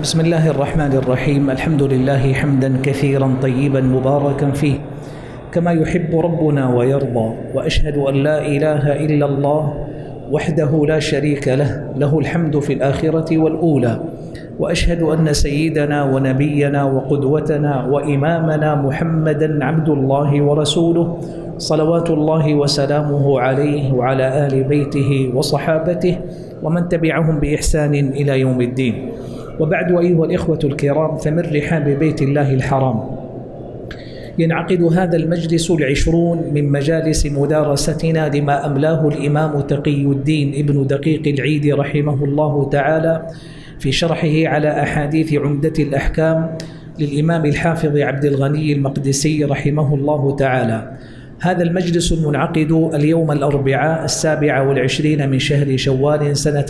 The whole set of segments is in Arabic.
بسم الله الرحمن الرحيم. الحمد لله حمدا كثيرا طيبا مباركا فيه كما يحب ربنا ويرضى، وأشهد أن لا إله إلا الله وحده لا شريك له، له الحمد في الآخرة والأولى، وأشهد أن سيدنا ونبينا وقدوتنا وإمامنا محمدا عبد الله ورسوله، صلوات الله وسلامه عليه وعلى آل بيته وصحابته ومن تبعهم بإحسان إلى يوم الدين. وبعد، أيها الإخوة الكرام، فمن رحاب بيت الله الحرام ينعقد هذا المجلس العشرون من مجالس مدارستنا لما أملاه الإمام تقي الدين ابن دقيق العيد رحمه الله تعالى في شرحه على أحاديث عمدة الأحكام للإمام الحافظ عبد الغني المقدسي رحمه الله تعالى. هذا المجلس المنعقد اليوم الأربعاء 27 من شهر شوال سنة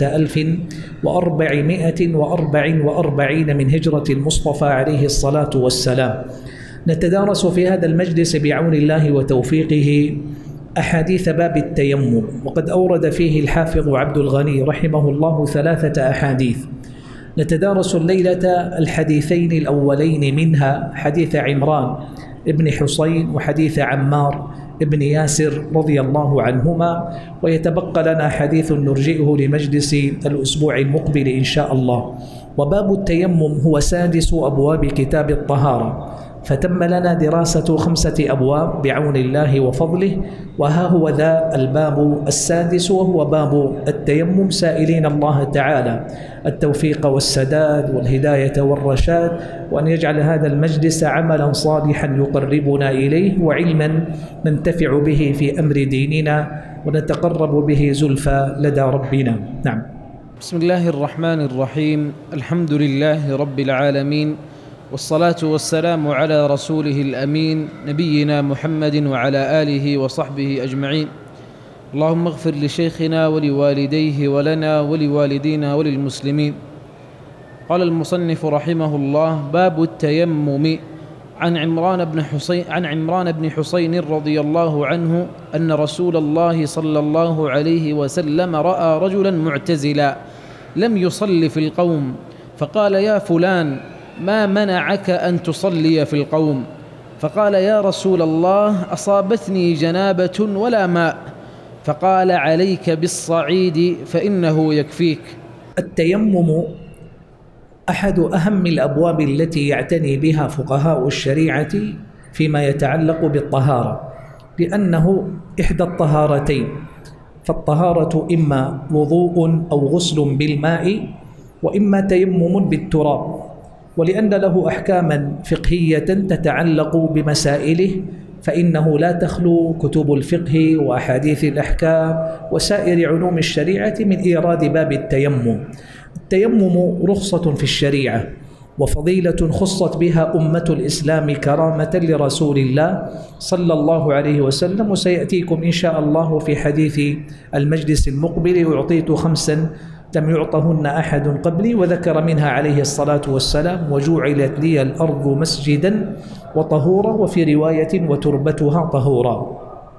1444 من هجرة المصطفى عليه الصلاة والسلام. نتدارس في هذا المجلس بعون الله وتوفيقه أحاديث باب التيمم، وقد أورد فيه الحافظ عبد الغني رحمه الله 3 أحاديث. نتدارس الليلة الحديثين الأولين منها، حديث عمران ابن حسين وحديث عمار ابن ياسر رضي الله عنهما، ويتبقى لنا حديث نرجئه لمجلس الأسبوع المقبل إن شاء الله. وباب التيمم هو سادس أبواب كتاب الطهارة، فتم لنا دراسة 5 أبواب بعون الله وفضله، وها هو ذا الباب السادس، وهو باب التيمم، سائلين الله تعالى التوفيق والسداد والهداية والرشاد، وأن يجعل هذا المجلس عملا صالحا يقربنا إليه، وعلما ننتفع به في أمر ديننا ونتقرب به زلفى لدى ربنا. نعم. بسم الله الرحمن الرحيم. الحمد لله رب العالمين، والصلاة والسلام على رسوله الأمين نبينا محمد وعلى آله وصحبه أجمعين. اللهم اغفر لشيخنا ولوالديه ولنا ولوالدينا وللمسلمين. قال المصنف رحمه الله: باب التيمم. عن عمران بن حسين رضي الله عنه أن رسول الله صلى الله عليه وسلم رأى رجلا معتزلا لم يصل في القوم، فقال: يا فلان، ما منعك أن تصلي في القوم؟ فقال: يا رسول الله، أصابتني جنابة ولا ماء. فقال: عليك بالصعيد فإنه يكفيك. التيمم أحد أهم الأبواب التي يعتني بها فقهاء الشريعة فيما يتعلق بالطهارة، لأنه إحدى الطهارتين، فالطهارة إما وضوء أو غسل بالماء، وإما تيمم بالتراب، ولأن له أحكاما فقهية تتعلق بمسائله، فإنه لا تخلو كتب الفقه وأحاديث الأحكام وسائر علوم الشريعة من إيراد باب التيمم. التيمم رخصة في الشريعة وفضيلة خصت بها أمة الإسلام كرامة لرسول الله صلى الله عليه وسلم، وسيأتيكم إن شاء الله في حديث المجلس المقبل: أعطيت 5 لم يعطهن أحد قبلي، وذكر منها عليه الصلاة والسلام: وجعلت لي الأرض مسجدا وطهورا، وفي رواية: وتربتها طهورا.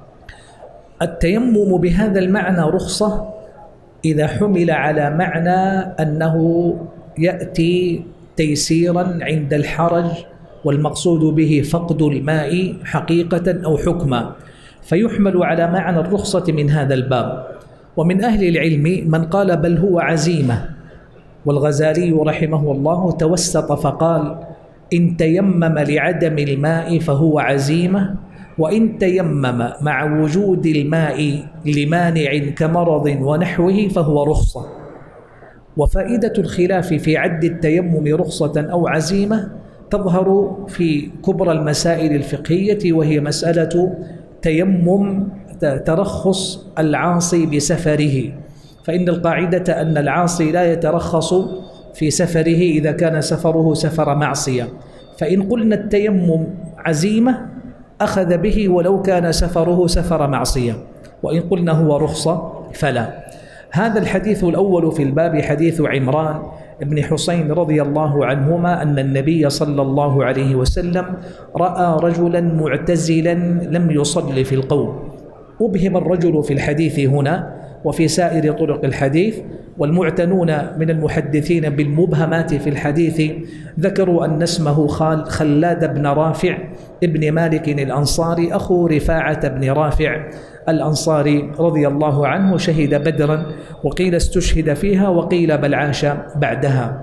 التيمم بهذا المعنى رخصة إذا حمل على معنى أنه يأتي تيسيرا عند الحرج، والمقصود به فقد الماء حقيقة أو حكما، فيحمل على معنى الرخصة من هذا الباب. ومن أهل العلم من قال بل هو عزيمة، والغزالي رحمه الله توسط فقال: إن تيمم لعدم الماء فهو عزيمة، وإن تيمم مع وجود الماء لمانع كمرض ونحوه فهو رخصة. وفائدة الخلاف في عد التيمم رخصة أو عزيمة تظهر في كبرى المسائل الفقهية، وهي مسألة تيمم ترخص العاصي بسفره، فإن القاعدة أن العاصي لا يترخص في سفره إذا كان سفره سفر معصية، فإن قلنا التيمم عزيمة أخذ به ولو كان سفره سفر معصية، وإن قلنا هو رخصة فلا. هذا الحديث الأول في الباب حديث عمران ابن حسين رضي الله عنهما أن النبي صلى الله عليه وسلم رأى رجلا معتزلا لم يصل في القوم. أبهم الرجل في الحديث هنا وفي سائر طرق الحديث. والمعتنون من المحدثين بالمبهمات في الحديث ذكروا أن اسمه خلاد بن رافع ابن مالك الأنصاري أخو رفاعة بن رافع الأنصاري رضي الله عنه، شهد بدرا، وقيل استشهد فيها، وقيل بل عاش بعدها.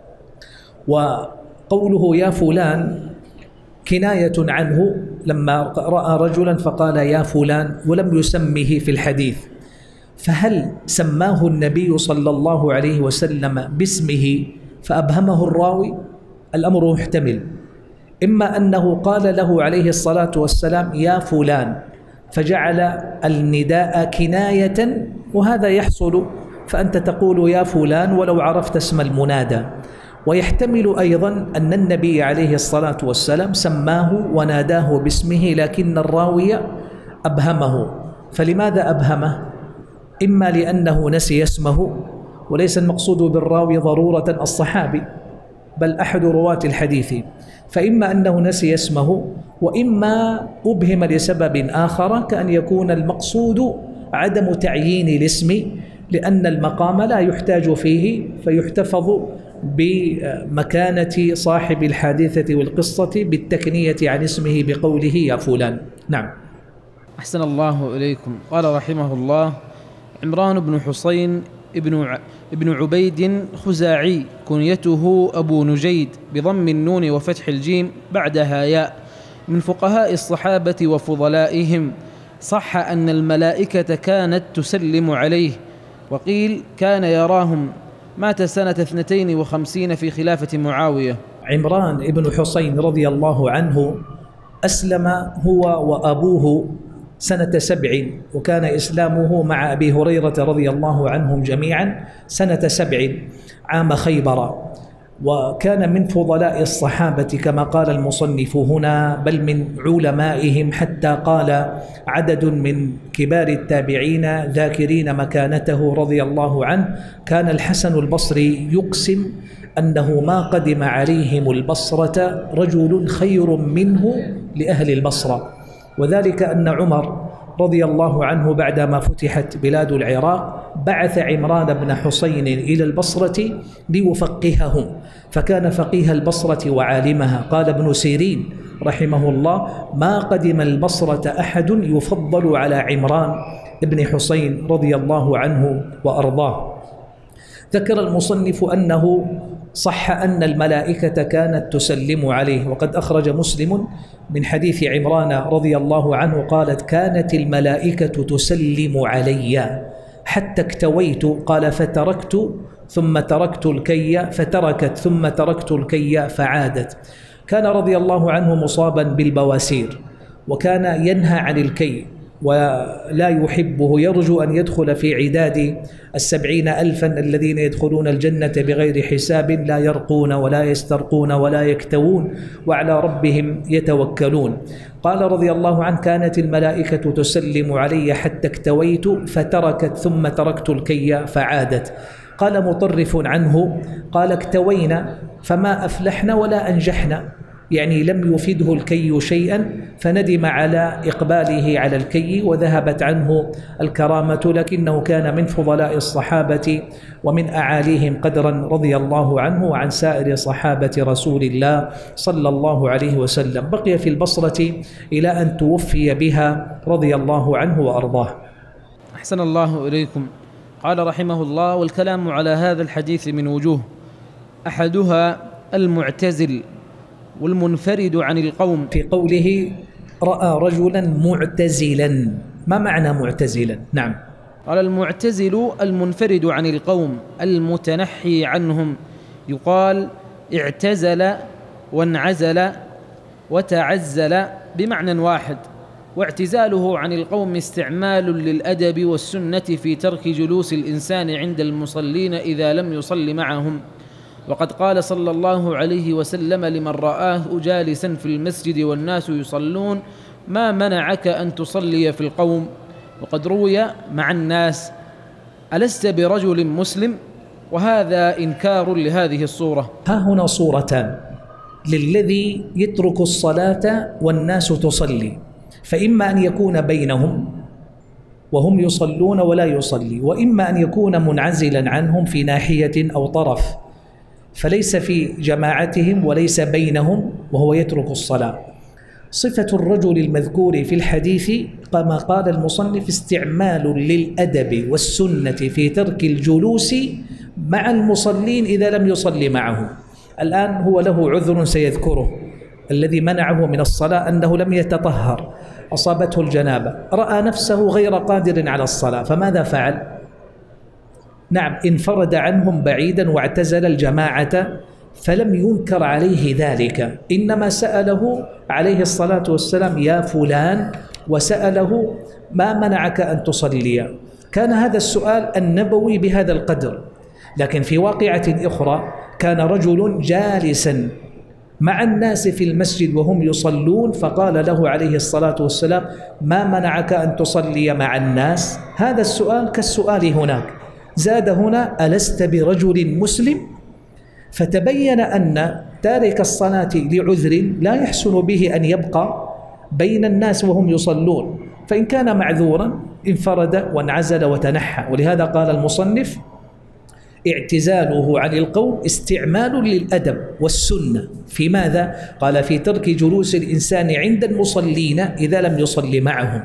وقوله يا فلان كناية عنه لما رأى رجلا فقال يا فلان ولم يسمه في الحديث، فهل سماه النبي صلى الله عليه وسلم باسمه فأبهمه الراوي؟ الأمر محتمل، إما أنه قال له عليه الصلاة والسلام يا فلان فجعل النداء كناية، وهذا يحصل، فأنت تقول يا فلان ولو عرفت اسم المنادى. ويحتمل أيضا أن النبي عليه الصلاة والسلام سماه وناداه باسمه لكن الراوي أبهمه. فلماذا أبهمه؟ إما لأنه نسي اسمه، وليس المقصود بالراوي ضرورة الصحابي بل أحد رواة الحديث، فإما أنه نسي اسمه، وإما أبهم لسبب آخر، كأن يكون المقصود عدم تعيين الاسم لأن المقام لا يحتاج فيه، فيحتفظ بمكانة صاحب الحادثة والقصة بالتكنية عن اسمه بقوله يا فلان. نعم. أحسن الله إليكم. قال رحمه الله: عمران بن حسين ابن عبيد خزاعي، كنيته أبو نجيد بضم النون وفتح الجيم بعدها ياء، من فقهاء الصحابة وفضلائهم. صح أن الملائكة كانت تسلم عليه، وقيل كان يراهم. مات سنة 52 في خلافة معاوية. عمران بن حسين رضي الله عنه أسلم هو وأبوه سنة 7، وكان إسلامه مع أبي هريرة رضي الله عنهم جميعا سنة 7 عام خيبر، وكان من فضلاء الصحابة كما قال المصنف هنا، بل من علمائهم، حتى قال عدد من كبار التابعين ذاكرين مكانته رضي الله عنه. كان الحسن البصري يقسم أنه ما قدم عليهم البصرة رجل خير منه لأهل البصرة، وذلك أن عمر رضي الله عنه بعدما فتحت بلاد العراق بعث عمران بن حسين إلى البصرة ليفقههم، فكان فقيه البصرة وعالمها. قال ابن سيرين رحمه الله: ما قدم البصرة أحد يفضل على عمران بن حسين رضي الله عنه وأرضاه. ذكر المصنف أنه صح أن الملائكة كانت تسلم عليه، وقد أخرج مسلم من حديث عمران رضي الله عنه قالت: كانت الملائكة تسلم علي حتى اكتويت، قال فتركت ثم تركت الكي، فتركت ثم تركت الكي فعادت. كان رضي الله عنه مصابا بالبواسير، وكان ينهى عن الكي ولا يحبه، يرجو أن يدخل في عداد 70,000 الذين يدخلون الجنة بغير حساب، لا يرقون ولا يسترقون ولا يكتوون وعلى ربهم يتوكلون. قال رضي الله عنه: كانت الملائكة تسلم علي حتى اكتويت فتركت ثم تركت الكي فعادت. قال مطرف عنه: قال اكتوينا فما أفلحنا ولا أنجحنا، يعني لم يفده الكي شيئا، فندم على إقباله على الكي وذهبت عنه الكرامة، لكنه كان من فضلاء الصحابة ومن أعاليهم قدرا رضي الله عنه وعن سائر صحابة رسول الله صلى الله عليه وسلم. بقي في البصرة إلى أن توفي بها رضي الله عنه وأرضاه. أحسن الله إليكم. قال رحمه الله: والكلام على هذا الحديث من وجوه، أحدها المعتزل والمنفرد عن القوم. في قوله رأى رجلا معتزلا، ما معنى معتزلا؟ نعم. قال: المعتزل المنفرد عن القوم المتنحي عنهم، يقال اعتزل وانعزل وتعزل بمعنى واحد، واعتزاله عن القوم استعمال للأدب والسنة في ترك جلوس الإنسان عند المصلين إذا لم يصل معهم. وقد قال صلى الله عليه وسلم لمن رآه جالسا في المسجد والناس يصلون: ما منعك أن تصلي في القوم؟ وقد روي مع الناس: ألست برجل مسلم؟ وهذا إنكار لهذه الصورة. ها هنا صورتان للذي يترك الصلاة والناس تصلي، فإما أن يكون بينهم وهم يصلون ولا يصلي، وإما أن يكون منعزلا عنهم في ناحية أو طرف فليس في جماعتهم وليس بينهم وهو يترك الصلاة. صفة الرجل المذكور في الحديث كما قال المصنف استعمال للأدب والسنة في ترك الجلوس مع المصلين إذا لم يصلي معهم. الآن هو له عذر سيذكره، الذي منعه من الصلاة أنه لم يتطهر، أصابته الجنابة، رأى نفسه غير قادر على الصلاة، فماذا فعل؟ نعم، انفرد عنهم بعيدا واعتزل الجماعة، فلم ينكر عليه ذلك، إنما سأله عليه الصلاة والسلام يا فلان، وسأله ما منعك أن تصلي. كان هذا السؤال النبوي بهذا القدر. لكن في واقعة أخرى كان رجل جالسا مع الناس في المسجد وهم يصلون، فقال له عليه الصلاة والسلام ما منعك أن تصلي مع الناس؟ هذا السؤال كالسؤال هناك، زاد هنا ألست برجل مسلم؟ فتبين أن تارك الصلاة لعذر لا يحسن به أن يبقى بين الناس وهم يصلون، فإن كان معذورا انفرد وانعزل وتنحى. ولهذا قال المصنف اعتزاله عن القوم استعمال للأدب والسنة في ماذا؟ قال في ترك جلوس الإنسان عند المصلين إذا لم يصلي معهم.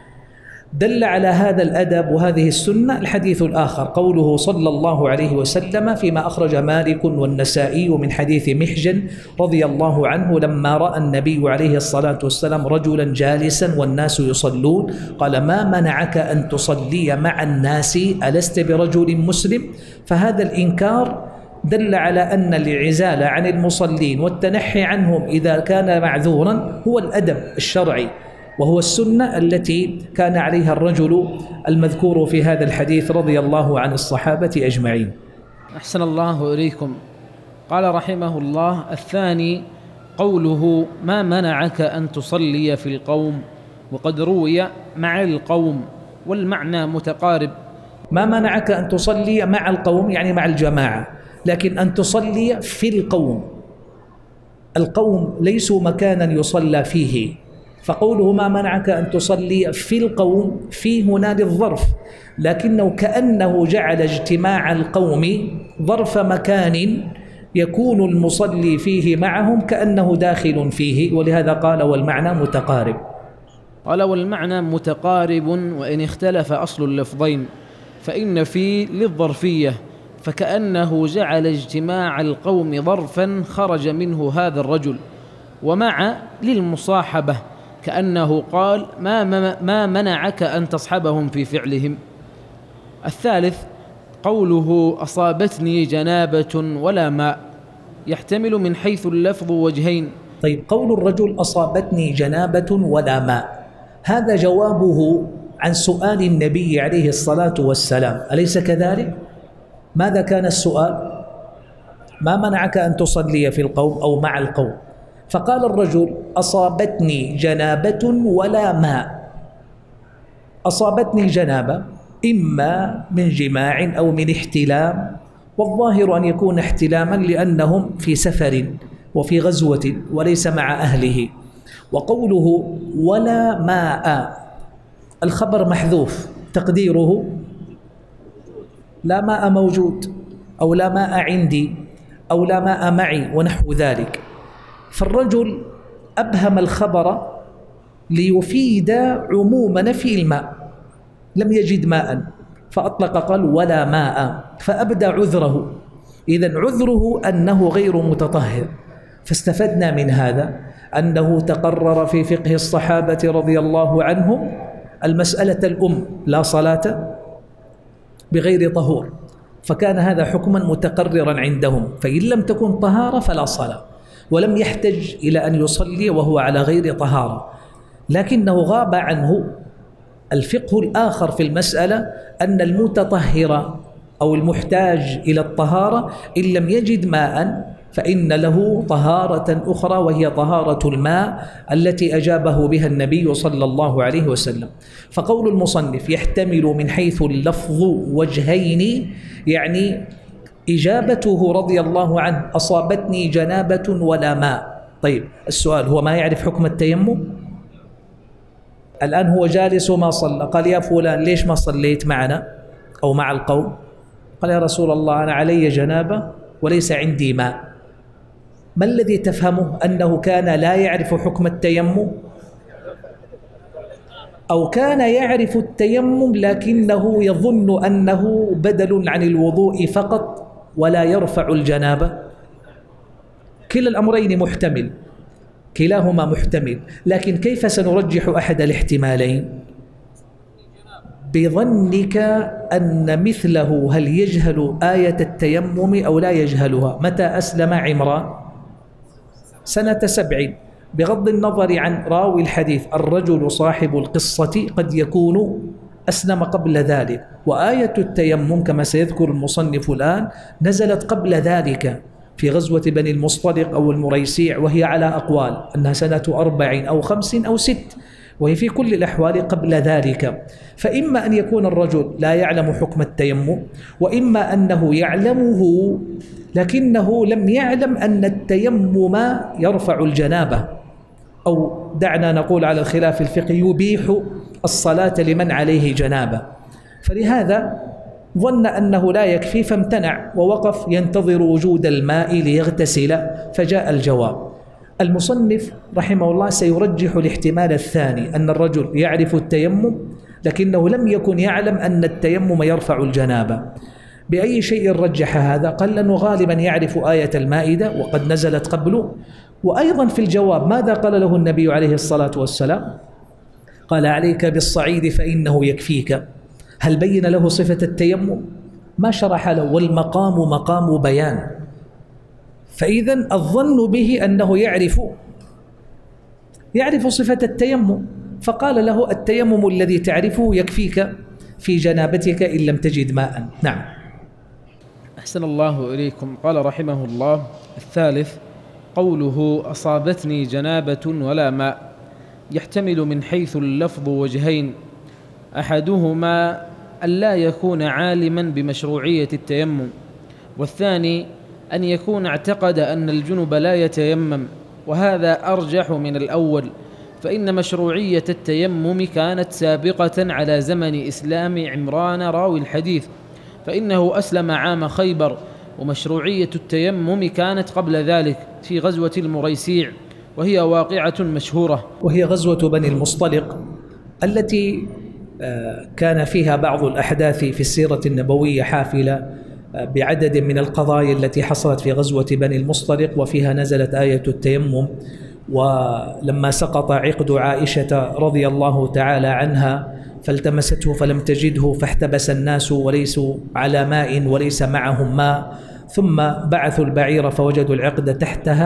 دل على هذا الأدب وهذه السنة الحديث الآخر، قوله صلى الله عليه وسلم فيما أخرج مالك والنسائي من حديث محجن رضي الله عنه لما رأى النبي عليه الصلاة والسلام رجلا جالسا والناس يصلون قال ما منعك أن تصلي مع الناس ألست برجل مسلم؟ فهذا الإنكار دل على أن الانعزال عن المصلين والتنحي عنهم إذا كان معذورا هو الأدب الشرعي، وهو السنة التي كان عليها الرجل المذكور في هذا الحديث رضي الله عن الصحابة أجمعين. أحسن الله إليكم. قال رحمه الله الثاني قوله ما منعك أن تصلي في القوم، وقد روي مع القوم والمعنى متقارب. ما منعك أن تصلي مع القوم يعني مع الجماعة، لكن أن تصلي في القوم، القوم ليسوا مكانا يصلى فيه، فقوله ما منعك أن تصلي في القوم في هنا للظرف، لكنه كأنه جعل اجتماع القوم ظرف مكان يكون المصلي فيه معهم كأنه داخل فيه، ولهذا قال والمعنى متقارب. قال والمعنى متقارب وإن اختلف أصل اللفظين، فإن في للظرفية، فكأنه جعل اجتماع القوم ظرفا خرج منه هذا الرجل، ومع للمصاحبة كأنه قال ما منعك أن تصحبهم في فعلهم. الثالث قوله أصابتني جنابة ولا ماء، يحتمل من حيث اللفظ وجهين. طيب، قول الرجل أصابتني جنابة ولا ماء هذا جوابه عن سؤال النبي عليه الصلاة والسلام، أليس كذلك؟ ماذا كان السؤال؟ ما منعك أن تصلي في القوم أو مع القوم؟ فقال الرجل أصابتني جنابة ولا ماء. أصابتني جنابة إما من جماع أو من احتلام، والظاهر أن يكون احتلاما لأنهم في سفر وفي غزوة وليس مع أهله. وقوله ولا ماء الخبر محذوف تقديره لا ماء موجود أو لا ماء عندي أو لا ماء معي ونحو ذلك. فالرجل أبهم الخبر ليفيد عموم نفي الماء، لم يجد ماء فأطلق قال ولا ماء، فأبدى عذره، إذن عذره أنه غير متطهر. فاستفدنا من هذا أنه تقرر في فقه الصحابة رضي الله عنهم المسألة لا صلاة بغير طهور، فكان هذا حكما متقررا عندهم، فإن لم تكن طهارة فلا صلاة، ولم يحتج إلى أن يصلي وهو على غير طهارة. لكنه غاب عنه الفقه الآخر في المسألة أن المتطهر أو المحتاج إلى الطهارة إن لم يجد ماء فإن له طهارة أخرى، وهي طهارة الماء التي أجابه بها النبي صلى الله عليه وسلم. فقول المصنف يحتمل من حيث اللفظ وجهين، يعني إجابته رضي الله عنه أصابتني جنابة ولا ماء. طيب، السؤال هو ما يعرف حكم التيمم؟ الآن هو جالس وما صلى، قال يا فلان ليش ما صليت معنا أو مع القوم؟ قال يا رسول الله أنا علي جنابة وليس عندي ماء. ما الذي تفهمه؟ أنه كان لا يعرف حكم التيمم، أو كان يعرف التيمم لكنه يظن أنه بدل عن الوضوء فقط ولا يرفع الجنابة؟ كلا الأمرين محتمل، كلاهما محتمل، لكن كيف سنرجح أحد الاحتمالين؟ بظنك أن مثله هل يجهل آية التيمم أو لا يجهلها؟ متى أسلم عمران؟ سنة 7، بغض النظر عن راوي الحديث. الرجل صاحب القصة قد يكون أسلم قبل ذلك، وآية التيمم كما سيذكر المصنف الآن نزلت قبل ذلك في غزوة بني المصطلق أو المريسيع، وهي على أقوال أنها سنة 4 أو 5 أو 6، وهي في كل الأحوال قبل ذلك. فإما أن يكون الرجل لا يعلم حكم التيمم، وإما أنه يعلمه لكنه لم يعلم أن التيمم يرفع الجنابة، أو دعنا نقول على الخلاف الفقهي يبيح الصلاة لمن عليه جنابة، فلهذا ظن أنه لا يكفي فامتنع ووقف ينتظر وجود الماء ليغتسل، فجاء الجواب. المصنف رحمه الله سيرجح الاحتمال الثاني، أن الرجل يعرف التيمم لكنه لم يكن يعلم أن التيمم يرفع الجنابة. بأي شيء رجح هذا؟ قال لأنه غالبا يعرف آية المائدة وقد نزلت قبله. وأيضا في الجواب ماذا قال له النبي عليه الصلاة والسلام؟ قال عليك بالصعيد فإنه يكفيك. هل بين له صفة التيمم؟ ما شرح له، والمقام مقام بيان. فإذا الظن به أنه يعرف صفة التيمم، فقال له التيمم الذي تعرفه يكفيك في جنابتك إن لم تجد ماء. نعم. أحسن الله إليكم. قال رحمه الله: الثالث قوله أصابتني جنابة ولا ماء، يحتمل من حيث اللفظ وجهين: أحدهما أن لا يكون عالما بمشروعية التيمم، والثاني أن يكون اعتقد أن الجنب لا يتيمم، وهذا أرجح من الأول، فإن مشروعية التيمم كانت سابقة على زمن إسلام عمران راوي الحديث، فإنه أسلم عام خيبر، ومشروعية التيمم كانت قبل ذلك في غزوة المريسيع، وهي واقعة مشهورة، وهي غزوة بني المصطلق التي كان فيها بعض الأحداث في السيرة النبوية حافلة بعدد من القضايا التي حصلت في غزوة بني المصطلق، وفيها نزلت آية التيمم. ولما سقط عقد عائشة رضي الله تعالى عنها فالتمسته فلم تجده، فاحتبس الناس وليسوا على ماء وليس معهم ماء، ثم بعثوا البعير فوجدوا العقد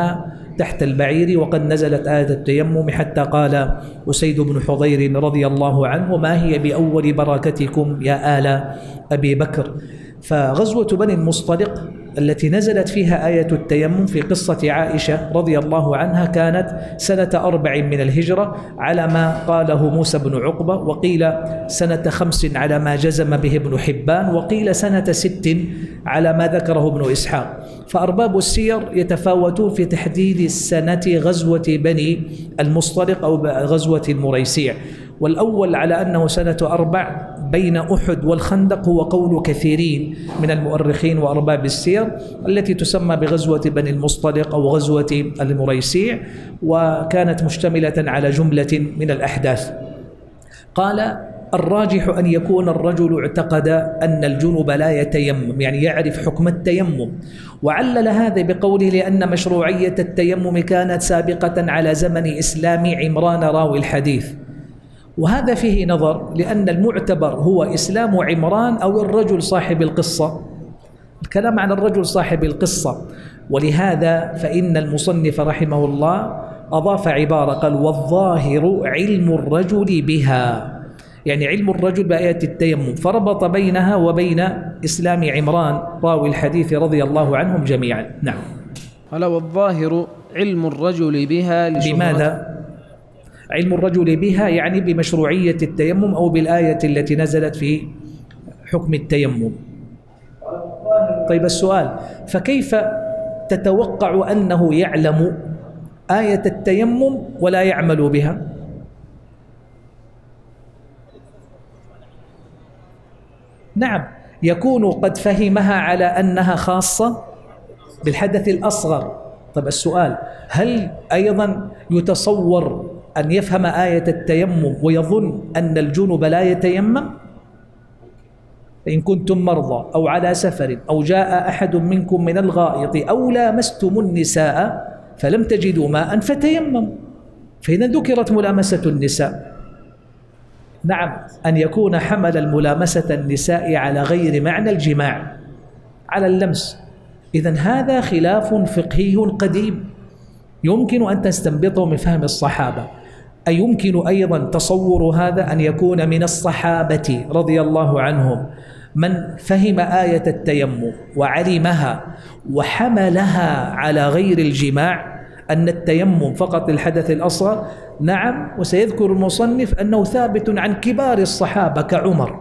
تحت البعير وقد نزلت آية التيمم، حتى قال أسيد بن حضير رضي الله عنه: ما هي بأول بركتكم يا آل أبي بكر. فغزوة بني المصطلق التي نزلت فيها آية التيمم في قصة عائشة رضي الله عنها كانت سنة 4 من الهجرة على ما قاله موسى بن عقبة، وقيل سنة 5 على ما جزم به ابن حبان، وقيل سنة 6 على ما ذكره ابن إسحاق. فأرباب السير يتفاوتون في تحديد السنة غزوة بني المصطلق أو غزوة المريسيع، والأول على أنه سنة 4 بين أحد والخندق هو قول كثيرين من المؤرخين وأرباب السير، التي تسمى بغزوة بني المصطلق أو غزوة المريسيع، وكانت مشتملة على جملة من الأحداث. قال: الراجح أن يكون الرجل اعتقد أن الجنب لا يتيمم، يعني يعرف حكم التيمم، وعلل هذا بقوله: لأن مشروعية التيمم كانت سابقة على زمن إسلام عمران راوي الحديث. وهذا فيه نظر، لأن المعتبر هو إسلام عمران أو الرجل صاحب القصة. الكلام عن الرجل صاحب القصة، ولهذا فإن المصنف رحمه الله أضاف عبارة قال: والظاهر علم الرجل بها، يعني علم الرجل بآية التيمم، فربط بينها وبين إسلام عمران راوي الحديث رضي الله عنهم جميعا. نعم. قال: والظاهر علم الرجل بها بماذا؟ علم الرجل بها يعني بمشروعية التيمم أو بالآية التي نزلت في حكم التيمم. طيب السؤال: فكيف تتوقع أنه يعلم آية التيمم ولا يعمل بها؟ نعم، يكون قد فهمها على أنها خاصة بالحدث الأصغر. طب السؤال، هل أيضا يتصور أن يفهم آية التيمم ويظن أن الجنب لا يتيمم؟ فإن كنتم مرضى أو على سفر أو جاء أحد منكم من الغائط أو لامستم النساء فلم تجدوا ماء فتيمموا، فإذا ذكرت ملامسة النساء. نعم، أن يكون حمل الملامسة النساء على غير معنى الجماع، على اللمس، إذن هذا خلاف فقهي قديم يمكن أن تستنبطه من فهم الصحابة. أيمكن أيضا تصور هذا أن يكون من الصحابة رضي الله عنهم من فهم آية التيمم وعلمها وحملها على غير الجماع، أن التيمم فقط للحدث الأصغر؟ نعم، وسيذكر المصنف أنه ثابت عن كبار الصحابة كعمر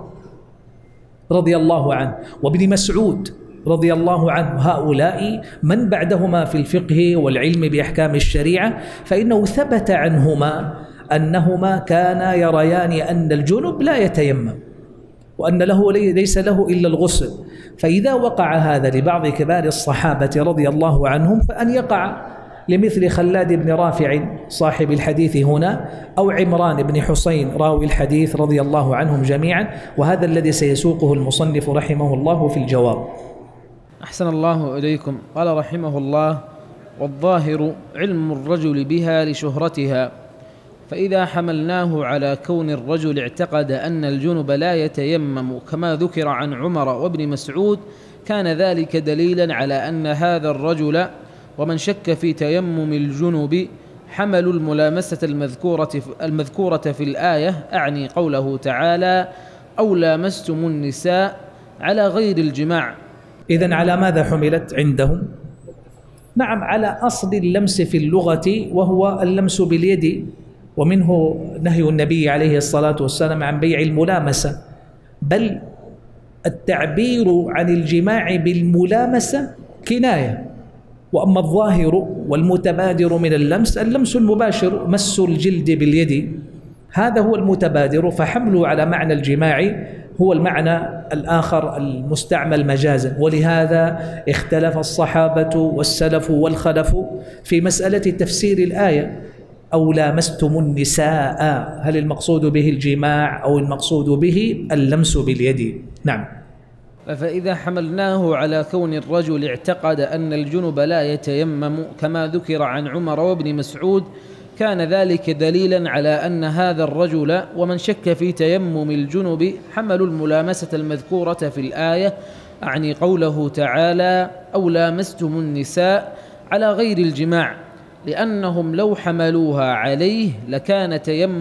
رضي الله عنه وابن مسعود رضي الله عنه، هؤلاء من بعدهما في الفقه والعلم بأحكام الشريعة، فإنه ثبت عنهما أنهما كانا يريان أن الجنب لا يتيمم وأن له ليس له إلا الغسل. فإذا وقع هذا لبعض كبار الصحابة رضي الله عنهم فأن يقع لمثل خلاد بن رافع صاحب الحديث هنا، أو عمران بن حسين راوي الحديث رضي الله عنهم جميعا، وهذا الذي سيسوقه المصنف رحمه الله في الجواب. أحسن الله إليكم. قال رحمه الله: والظاهر علم الرجل بها لشهرتها، فإذا حملناه على كون الرجل اعتقد أن الجنب لا يتيمم كما ذكر عن عمر وابن مسعود كان ذلك دليلا على أن هذا الرجل ومن شك في تيمم الجنب حملوا الملامسة المذكورة في الآية، أعني قوله تعالى: أو لامستم النساء، على غير الجماع. إذن على ماذا حملت عندهم؟ نعم، على أصل اللمس في اللغة وهو اللمس باليد، ومنه نهي النبي عليه الصلاة والسلام عن بيع الملامسة، بل التعبير عن الجماع بالملامسة كناية. وأما الظاهر والمتبادر من اللمس المباشر، مس الجلد باليد، هذا هو المتبادر، فحمله على معنى الجماع هو المعنى الآخر المستعمل مجازا. ولهذا اختلف الصحابة والسلف والخلف في مسألة تفسير الآية: أو لامستم النساء، هل المقصود به الجماع أو المقصود به اللمس باليد؟ نعم. فإذا حملناه على كون الرجل اعتقد أن الجنب لا يتيمم كما ذكر عن عمر وابن مسعود كان ذلك دليلا على أن هذا الرجل ومن شك في تيمم الجنب حملوا الملامسة المذكورة في الآية، أعني قوله تعالى: أو لامستم النساء، على غير الجماع، لأنهم لو حملوها عليه لكان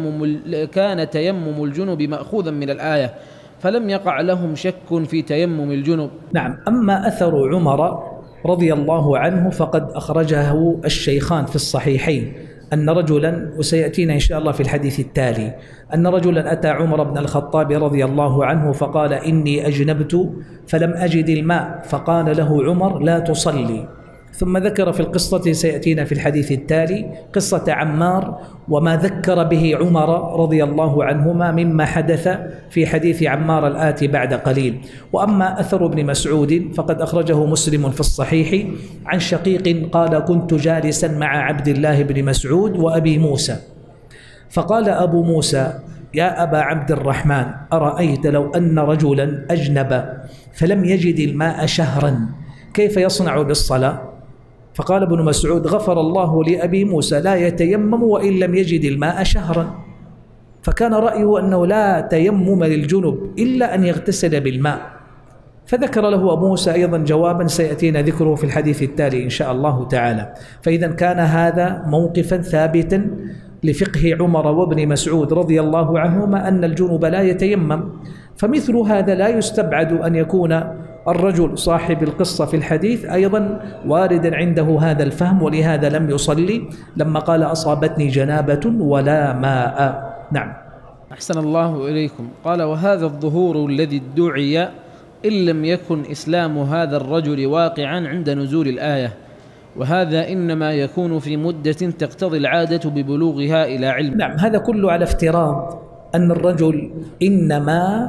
تيمم الجنب مأخوذا من الآية، فلم يقع لهم شك في تيمم الجنب. نعم. أما أثر عمر رضي الله عنه فقد أخرجه الشيخان في الصحيحين أن رجلا، وسيأتينا إن شاء الله في الحديث التالي، أن رجلا أتى عمر بن الخطاب رضي الله عنه فقال: إني أجنبت فلم أجد الماء، فقال له عمر: لا تصلي. ثم ذكر في القصة، سيأتينا في الحديث التالي، قصة عمار وما ذكر به عمر رضي الله عنهما مما حدث في حديث عمار الآتي بعد قليل. وأما أثر ابن مسعود فقد أخرجه مسلم في الصحيح عن شقيق قال: كنت جالسا مع عبد الله بن مسعود وأبي موسى، فقال أبو موسى: يا أبا عبد الرحمن، أرأيت لو أن رجلا أجنب فلم يجد الماء شهرا كيف يصنع بالصلاة؟ فقال ابن مسعود: غفر الله لأبي موسى، لا يتيمم وإن لم يجد الماء شهرا. فكان رأيه أنه لا تيمم للجنب إلا أن يغتسل بالماء. فذكر له أبو موسى أيضا جوابا سيأتينا ذكره في الحديث التالي إن شاء الله تعالى. فإذا كان هذا موقفا ثابتا لفقه عمر وابن مسعود رضي الله عنهما أن الجنب لا يتيمم. فمثل هذا لا يستبعد أن يكون الرجل صاحب القصة في الحديث أيضا واردا عنده هذا الفهم، ولهذا لم يصلي لما قال: أصابتني جنابة ولا ماء. نعم. أحسن الله إليكم. قال: وهذا الظهور الذي ادعي إن لم يكن إسلام هذا الرجل واقعا عند نزول الآية، وهذا إنما يكون في مدة تقتضي العادة ببلوغها إلى علم. نعم، هذا كله على افتراض أن الرجل إنما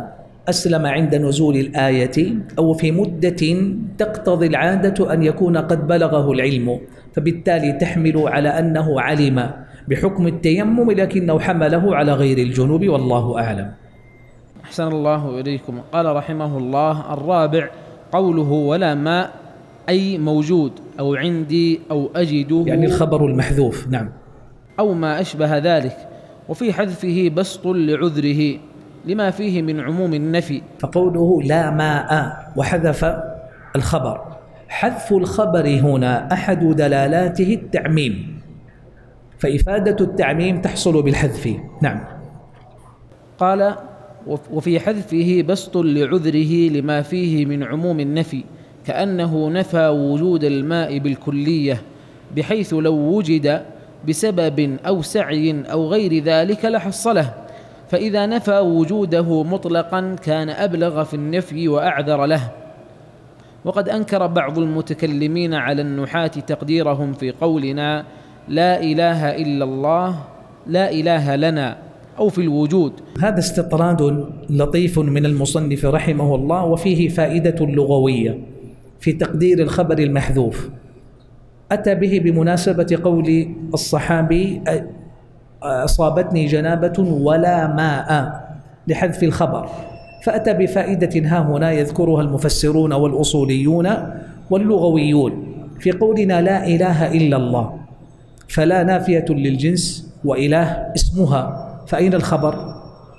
أسلم عند نزول الآية أو في مدة تقتضي العادة أن يكون قد بلغه العلم، فبالتالي تحمل على أنه علم بحكم التيمم لكنه حمله على غير الجنوب، والله أعلم. أحسن الله إليكم. قال رحمه الله: الرابع قوله ولا ماء، أي موجود أو عندي أو أجده، يعني الخبر المحذوف، نعم، أو ما أشبه ذلك، وفي حذفه بسط لعذره لما فيه من عموم النفي. فقوله لا ماء وحذف الخبر، حذف الخبر هنا أحد دلالاته التعميم، فإفادة التعميم تحصل بالحذف، نعم. قال: وفي حذفه بسط لعذره لما فيه من عموم النفي، كأنه نفى وجود الماء بالكلية، بحيث لو وجد بسبب أو سعي أو غير ذلك لحصله، فإذا نفى وجوده مطلقا كان أبلغ في النفي وأعذر له. وقد أنكر بعض المتكلمين على النحاة تقديرهم في قولنا لا إله إلا الله لا إله لنا أو في الوجود. هذا استطراد لطيف من المصنف رحمه الله، وفيه فائدة لغوية في تقدير الخبر المحذوف. أتى به بمناسبة قول الصحابي أصابتني جنابة ولا ماء لحذف الخبر، فأتى بفائدة ها هنا يذكرها المفسرون والأصوليون واللغويون في قولنا لا إله إلا الله، فلا نافية للجنس وإله اسمها، فأين الخبر؟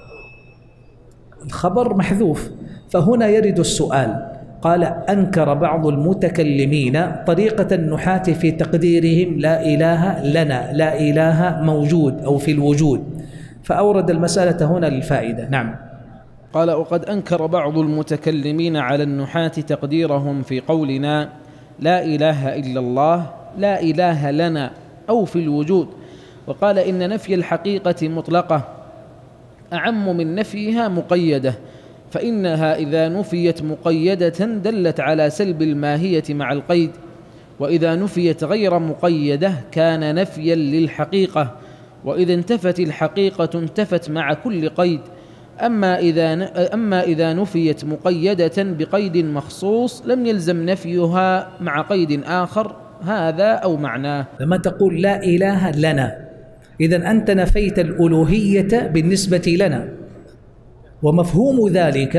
الخبر محذوف، فهنا يرد السؤال. قال: أنكر بعض المتكلمين طريقة النحاة في تقديرهم لا إله لنا لا إله موجود أو في الوجود، فأورد المسألة هنا للفائدة، نعم. قال: وقد أنكر بعض المتكلمين على النحاة تقديرهم في قولنا لا إله إلا الله لا إله لنا أو في الوجود، وقال إن نفي الحقيقة مطلقة أعم من نفيها مقيدة، فإنها إذا نفيت مقيدة دلت على سلب الماهية مع القيد، وإذا نفيت غير مقيدة كان نفيا للحقيقة، وإذا انتفت الحقيقة انتفت مع كل قيد. أما إذا نفيت مقيدة بقيد مخصوص لم يلزم نفيها مع قيد آخر، هذا أو معناه. لما تقول لا إله لنا، إذن أنت نفيت الألوهية بالنسبة لنا، ومفهوم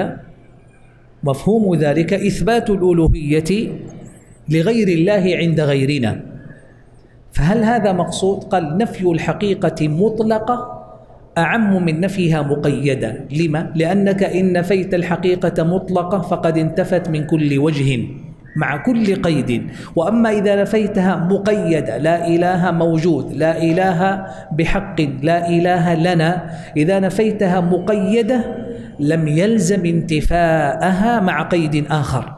ذلك إثبات الألوهية لغير الله عند غيرنا، فهل هذا مقصود؟ قال: نفي الحقيقة مطلقة أعم من نفيها مقيدة. لما؟ لأنك إن نفيت الحقيقة مطلقة فقد انتفت من كل وجه مع كل قيد، وأما إذا نفيتها مقيدة لا إله موجود لا إله بحق لا إله لنا، إذا نفيتها مقيدة لم يلزم انتفاءها مع قيد آخر.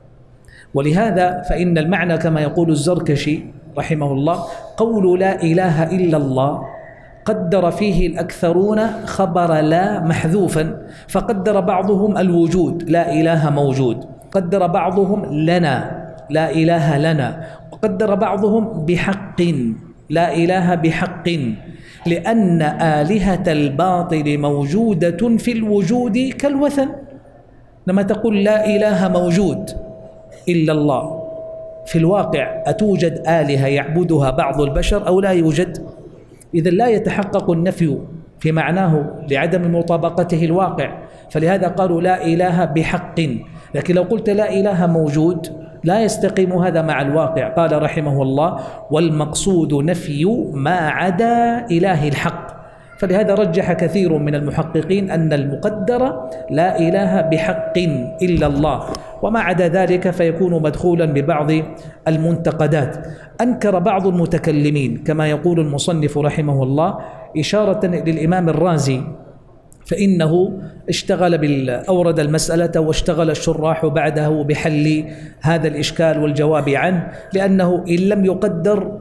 ولهذا فإن المعنى كما يقول الزركشي رحمه الله قول لا إله إلا الله قدر فيه الأكثرون خبر لا محذوفا، فقدر بعضهم الوجود لا إله موجود، قدر بعضهم لنا لا إله لنا، وقدر بعضهم بحق لا إله بحق، لأن آلهة الباطل موجودة في الوجود كالوثن. لما تقول لا إله موجود إلا الله، في الواقع أتوجد آلهة يعبدها بعض البشر أو لا يوجد؟ إذن لا يتحقق النفي في معناه لعدم مطابقته الواقع، فلهذا قالوا لا إله بحق. لكن لو قلت لا إله موجود لا يستقيم هذا مع الواقع. قال رحمه الله: والمقصود نفي ما عدا إله الحق. فلهذا رجح كثير من المحققين أن المقدر لا إله بحق إلا الله، وما عدا ذلك فيكون مدخولا ببعض المنتقدات. أنكر بعض المتكلمين كما يقول المصنف رحمه الله إشارة للإمام الرازي، فإنه أورد المسألة واشتغل الشراح بعده بحل هذا الإشكال والجواب عنه، لأنه إن لم يقدر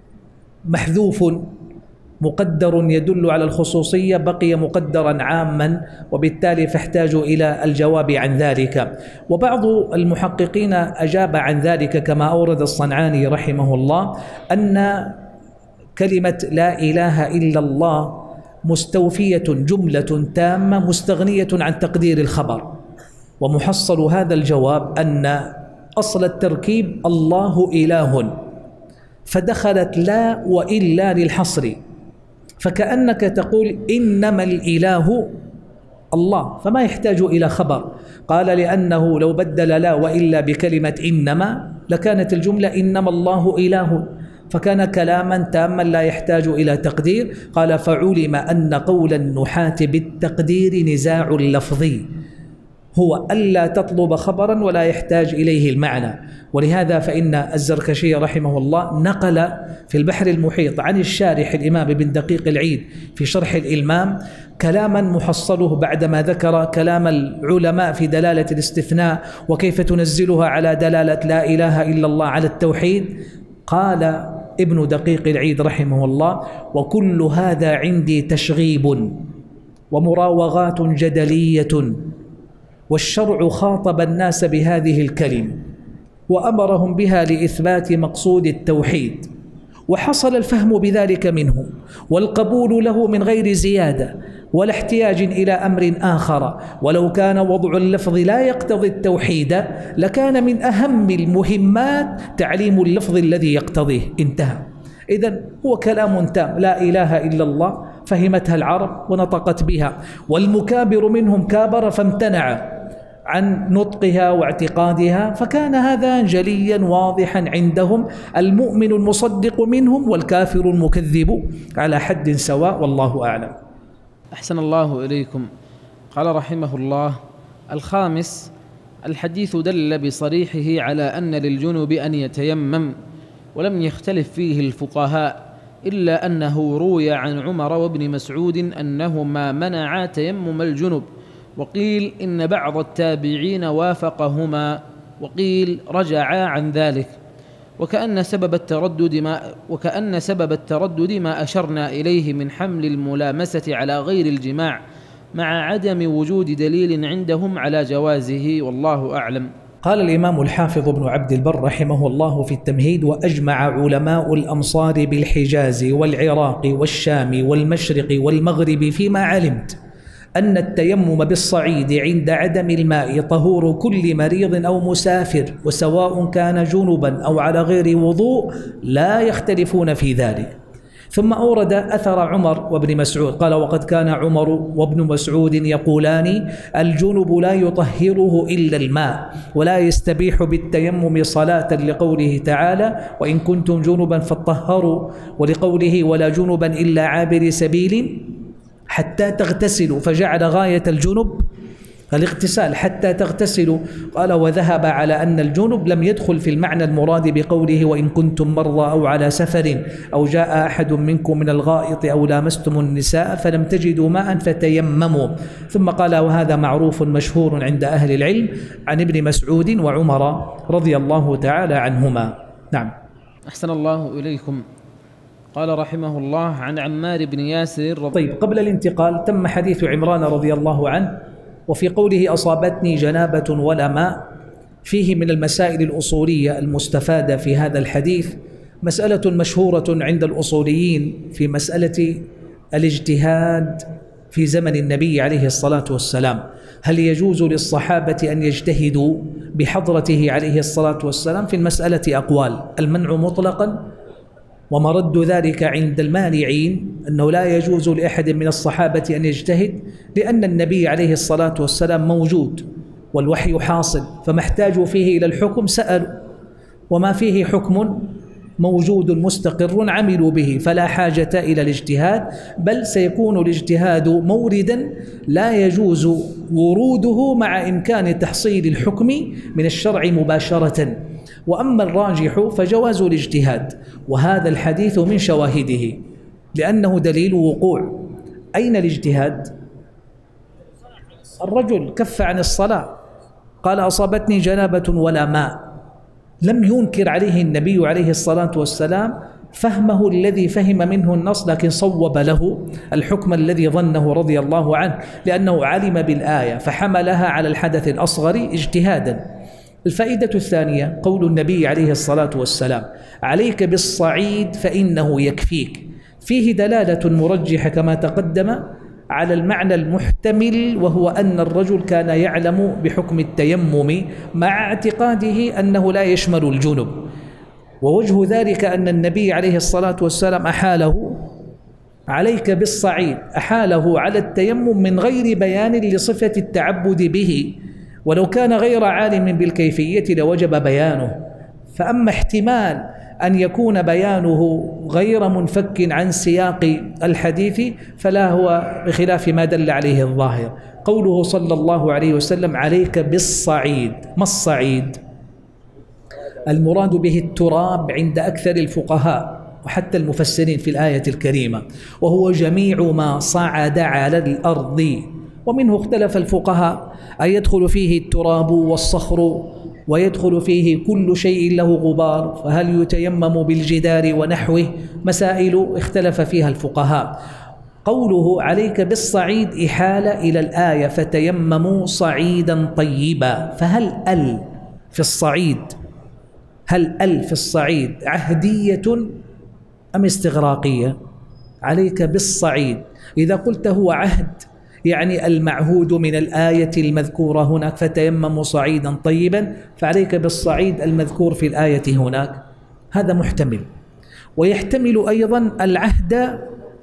محذوف مقدر يدل على الخصوصية بقي مقدرا عاما، وبالتالي فاحتاج إلى الجواب عن ذلك. وبعض المحققين أجاب عن ذلك كما أورد الصنعاني رحمه الله أن كلمة لا إله إلا الله مستوفية جملة تامة مستغنية عن تقدير الخبر. ومحصل هذا الجواب أن أصل التركيب الله إله، فدخلت لا وإلا للحصر، فكأنك تقول إنما الإله الله، فما يحتاج إلى خبر. قال لأنه لو بدل لا وإلا بكلمة إنما لكانت الجملة إنما الله إله، فكان كلاما تاما لا يحتاج إلى تقدير. قال فعلم أن قول النحاة بالتقدير نزاع لفظي، هو ألا تطلب خبرا ولا يحتاج إليه المعنى. ولهذا فإن الزركشي رحمه الله نقل في البحر المحيط عن الشارح الإمام ابن دقيق العيد في شرح الإلمام كلاما محصله بعدما ذكر كلام العلماء في دلالة الاستثناء وكيف تنزلها على دلالة لا إله إلا الله على التوحيد. قال ابن دقيق العيد رحمه الله: وكل هذا عندي تشغيب ومراوغات جدلية، والشرع خاطب الناس بهذه الكلمة وأمرهم بها لإثبات مقصود التوحيد، وحصل الفهم بذلك منهم والقبول له من غير زيادة ولا احتياج إلى أمر آخر. ولو كان وضع اللفظ لا يقتضي التوحيد لكان من أهم المهمات تعليم اللفظ الذي يقتضيه. انتهى. إذن هو كلام تام، لا إله إلا الله فهمتها العرب ونطقت بها، والمكابر منهم كابر فامتنع عن نطقها واعتقادها، فكان هذا جليا واضحا عندهم، المؤمن المصدق منهم والكافر المكذب على حد سواء، والله أعلم. أحسن الله إليكم. قال رحمه الله: الخامس: الحديث دل بصريحه على أن للجنب أن يتيمم، ولم يختلف فيه الفقهاء، إلا أنه روي عن عمر وابن مسعود أنهما منعا تيمم الجنب، وقيل إن بعض التابعين وافقهما، وقيل رجعا عن ذلك. وكأن سبب التردد ما أشرنا إليه من حمل الملامسة على غير الجماع، مع عدم وجود دليل عندهم على جوازه، والله أعلم. قال الإمام الحافظ ابن عبد البر رحمه الله في التمهيد: وأجمع علماء الأمصار بالحجاز والعراق والشام والمشرق والمغرب فيما علمت أن التيمم بالصعيد عند عدم الماء طهور كل مريض أو مسافر، وسواء كان جنبا أو على غير وضوء لا يختلفون في ذلك. ثم أورد أثر عمر وابن مسعود قال: وقد كان عمر وابن مسعود يقولان: الجنب لا يطهره إلا الماء، ولا يستبيح بالتيمم صلاة، لقوله تعالى: وإن كنتم جنبا فاطهروا، ولقوله: ولا جنبا إلا عابر سبيل حتى تغتسلوا، فجعل غاية الجنب الاغتسال حتى تغتسلوا. قال: وذهب على أن الجنب لم يدخل في المعنى المراد بقوله: وإن كنتم مرضى أو على سفر أو جاء أحد منكم من الغائط أو لامستم النساء فلم تجدوا ماء فتيمموا. ثم قال: وهذا معروف مشهور عند أهل العلم عن ابن مسعود وعمر رضي الله تعالى عنهما. نعم. أحسن الله إليكم. قال رحمه الله عن عمار بن ياسر طيب، قبل الانتقال تم حديث عمران رضي الله عنه، وفي قوله: أصابتني جنابة ولا ماء، فيه من المسائل الأصولية المستفادة في هذا الحديث مسألة مشهورة عند الأصوليين في مسألة الاجتهاد في زمن النبي عليه الصلاة والسلام. هل يجوز للصحابة أن يجتهدوا بحضرته عليه الصلاة والسلام؟ في المسألة أقوال: المنع مطلقا، ومرد ذلك عند المانعين أنه لا يجوز لأحد من الصحابة أن يجتهد، لأن النبي عليه الصلاة والسلام موجود والوحي حاصل، فما احتاجوا فيه إلى الحكم سألوا، وما فيه حكم موجود مستقر عملوا به، فلا حاجة إلى الاجتهاد، بل سيكون الاجتهاد موردا لا يجوز وروده مع إمكان تحصيل الحكم من الشرع مباشرة. وأما الراجح فجواز الاجتهاد، وهذا الحديث من شواهده لأنه دليل وقوع. أين الاجتهاد؟ الرجل كف عن الصلاة، قال: أصابتني جنابة ولا ماء، لم ينكر عليه النبي عليه الصلاة والسلام فهمه الذي فهم منه النص، لكن صوب له الحكم الذي ظنه رضي الله عنه، لأنه علم بالآية فحملها على الحدث الأصغر اجتهادا. الفائدة الثانية قول النبي عليه الصلاة والسلام: عليك بالصعيد فإنه يكفيك، فيه دلالة مرجحة كما تقدم على المعنى المحتمل، وهو أن الرجل كان يعلم بحكم التيمم مع اعتقاده أنه لا يشمل الجنب. ووجه ذلك أن النبي عليه الصلاة والسلام أحاله عليك بالصعيد، أحاله على التيمم من غير بيان لصفة التعبد به، ولو كان غير عالم بالكيفية لوجب بيانه. فأما احتمال أن يكون بيانه غير منفك عن سياق الحديث فلا هو بخلاف ما دل عليه الظاهر. قوله صلى الله عليه وسلم عليك بالصعيد، ما الصعيد؟ المراد به التراب عند أكثر الفقهاء وحتى المفسرين في الآية الكريمة، وهو جميع ما صعد على الأرض. ومنه اختلف الفقهاء أن يدخل فيه التراب والصخر ويدخل فيه كل شيء له غبار، فهل يتيمم بالجدار ونحوه؟ مسائل اختلف فيها الفقهاء. قوله عليك بالصعيد إحالة إلى الآية فتيمموا صعيدا طيبا، فهل في الصعيد، هل في الصعيد عهدية أم استغراقية؟ عليك بالصعيد إذا قلت هو عهد يعني المعهود من الآية المذكورة هناك فتيمموا صعيدا طيبا، فعليك بالصعيد المذكور في الآية هناك، هذا محتمل. ويحتمل أيضا العهد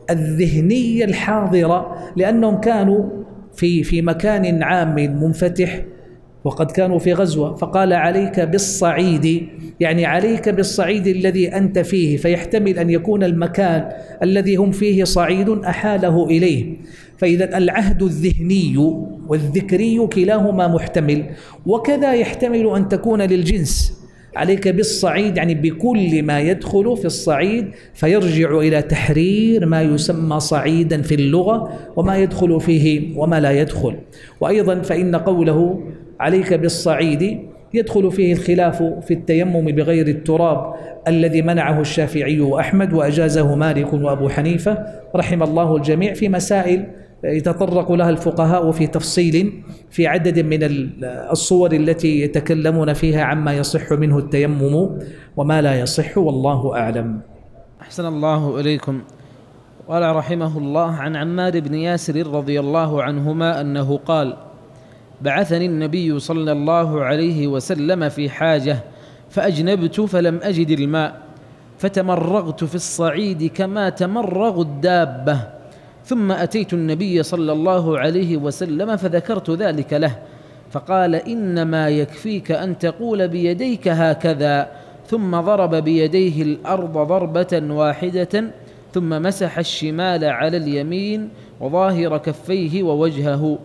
الذهني الحاضر، لأنهم كانوا في مكان عام منفتح وقد كانوا في غزوة، فقال عليك بالصعيد يعني عليك بالصعيد الذي أنت فيه، فيحتمل أن يكون المكان الذي هم فيه صعيد أحاله إليه. فإذا العهد الذهني والذكري كلاهما محتمل. وكذا يحتمل أن تكون للجنس، عليك بالصعيد يعني بكل ما يدخل في الصعيد، فيرجع إلى تحرير ما يسمى صعيدا في اللغة وما يدخل فيه وما لا يدخل. وأيضا فإن قوله عليك بالصعيد يدخل فيه الخلاف في التيمم بغير التراب الذي منعه الشافعي وأحمد وأجازه مالك وأبو حنيفة رحم الله الجميع، في مسائل يتطرق لها الفقهاء في تفصيل في عدد من الصور التي يتكلمون فيها عما يصح منه التيمم وما لا يصح، والله أعلم. أحسن الله إليكم. قال رحمه الله عن عمار بن ياسر رضي الله عنهما أنه قال: بعثني النبي صلى الله عليه وسلم في حاجة فأجنبت فلم أجد الماء، فتمرغت في الصعيد كما تمرغ الدابة، ثم أتيت النبي صلى الله عليه وسلم فذكرت ذلك له، فقال: إنما يكفيك أن تقول بيديك هكذا، ثم ضرب بيديه الأرض ضربة واحدة، ثم مسح الشمال على اليمين وظاهر كفيه ووجهه.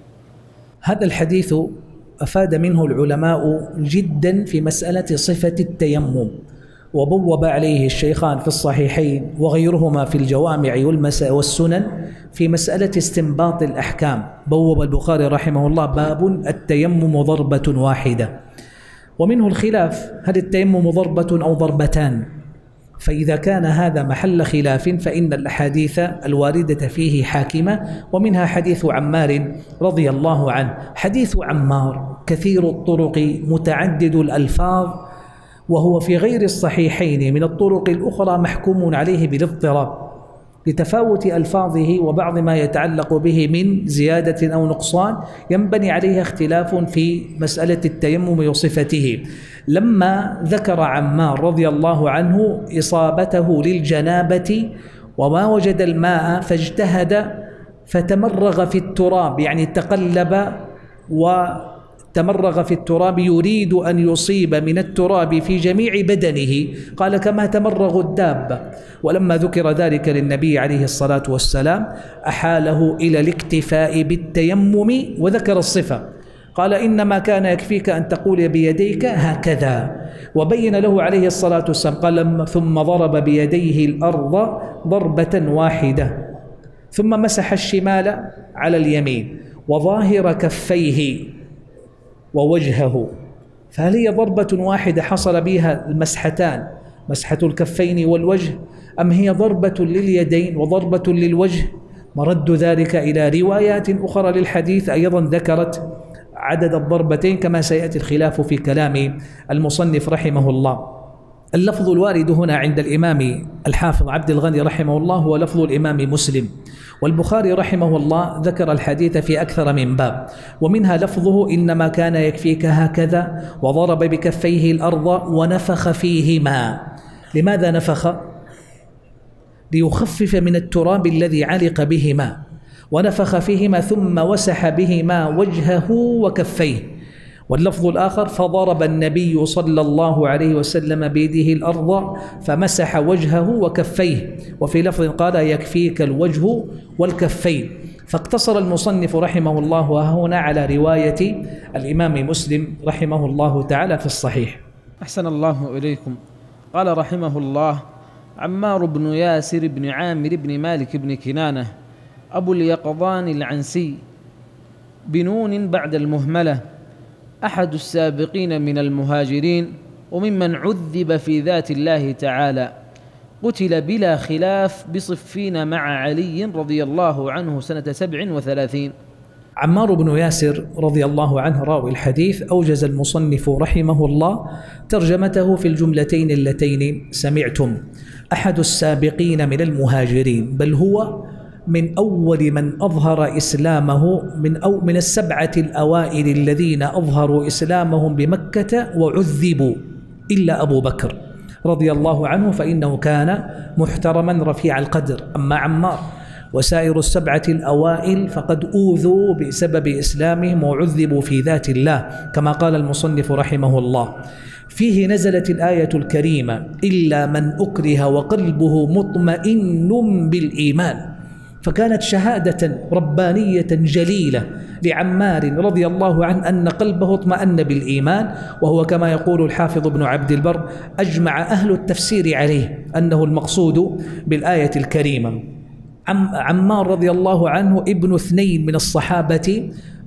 هذا الحديث أفاد منه العلماء جدا في مسألة صفة التيمم، وبوب عليه الشيخان في الصحيحين وغيرهما في الجوامع والسنن في مسألة استنباط الأحكام. بوب البخاري رحمه الله باب التيمم ضربة واحدة، ومنه الخلاف هل التيمم ضربة أو ضربتان، فإذا كان هذا محل خلاف فإن الأحاديث الواردة فيه حاكمة، ومنها حديث عمار رضي الله عنه. حديث عمار كثير الطرق متعدد الألفاظ، وهو في غير الصحيحين من الطرق الأخرى محكوم عليه بالاضطراب لتفاوت ألفاظه وبعض ما يتعلق به من زيادة أو نقصان ينبني عليه اختلاف في مسألة التيمم وصفته. لما ذكر عمار رضي الله عنه إصابته للجنابة وما وجد الماء فاجتهد فتمرغ في التراب، يعني تقلب وتمرغ في التراب يريد أن يصيب من التراب في جميع بدنه، قال كما تمرغ الدابة. ولما ذكر ذلك للنبي عليه الصلاة والسلام أحاله إلى الاكتفاء بالتيمم وذكر الصفة، قال إنما كان يكفيك أن تقول بيديك هكذا، وبين له عليه الصلاة والسلام قال ثم ضرب بيديه الأرض ضربة واحدة، ثم مسح الشمال على اليمين وظاهر كفيه ووجهه. فهل هي ضربة واحدة حصل بها المسحتان، مسحة الكفين والوجه، أم هي ضربة لليدين وضربة للوجه؟ مرد ذلك إلى روايات أخرى للحديث أيضا ذكرت عدد الضربتين كما سيأتي الخلاف في كلام المصنف رحمه الله. اللفظ الوارد هنا عند الإمام الحافظ عبد الغني رحمه الله هو لفظ الإمام مسلم، والبخاري رحمه الله ذكر الحديث في أكثر من باب، ومنها لفظه إنما كان يكفيك هكذا وضرب بكفيه الأرض ونفخ فيهما. لماذا نفخ؟ ليخفف من التراب الذي علق بهما، ونفخ فيهما ثم وسح بهما وجهه وكفيه. واللفظ الآخر فضرب النبي صلى الله عليه وسلم بيده الأرض فمسح وجهه وكفيه، وفي لفظ قال يكفيك الوجه والكفين. فاقتصر المصنف رحمه الله هنا على رواية الإمام مسلم رحمه الله تعالى في الصحيح. أحسن الله إليكم. قال رحمه الله: عمار بن ياسر بن عامر بن مالك بن كنانة أبو اليقظان العنسي بنون بعد المهملة، أحد السابقين من المهاجرين وممن عذب في ذات الله تعالى، قتل بلا خلاف بصفين مع علي رضي الله عنه سنة 37. عمار بن ياسر رضي الله عنه راوي الحديث أوجز المصنف رحمه الله ترجمته في الجملتين اللتين سمعتم: أحد السابقين من المهاجرين، بل هو من أول من أظهر إسلامه من السبعة الأوائل الذين أظهروا إسلامهم بمكة وعذبوا، إلا أبو بكر رضي الله عنه فإنه كان محترما رفيع القدر. أما عمار وسائر السبعة الأوائل فقد أوذوا بسبب إسلامهم وعذبوا في ذات الله، كما قال المصنف رحمه الله: فيه نزلت الآية الكريمة: إلا من أكره وقلبه مطمئن بالإيمان. فكانت شهادة ربانية جليلة لعمار رضي الله عنه أن قلبه اطمأن بالإيمان، وهو كما يقول الحافظ ابن عبد البر أجمع أهل التفسير عليه أنه المقصود بالآية الكريمة. عمار رضي الله عنه ابن 2 من الصحابة،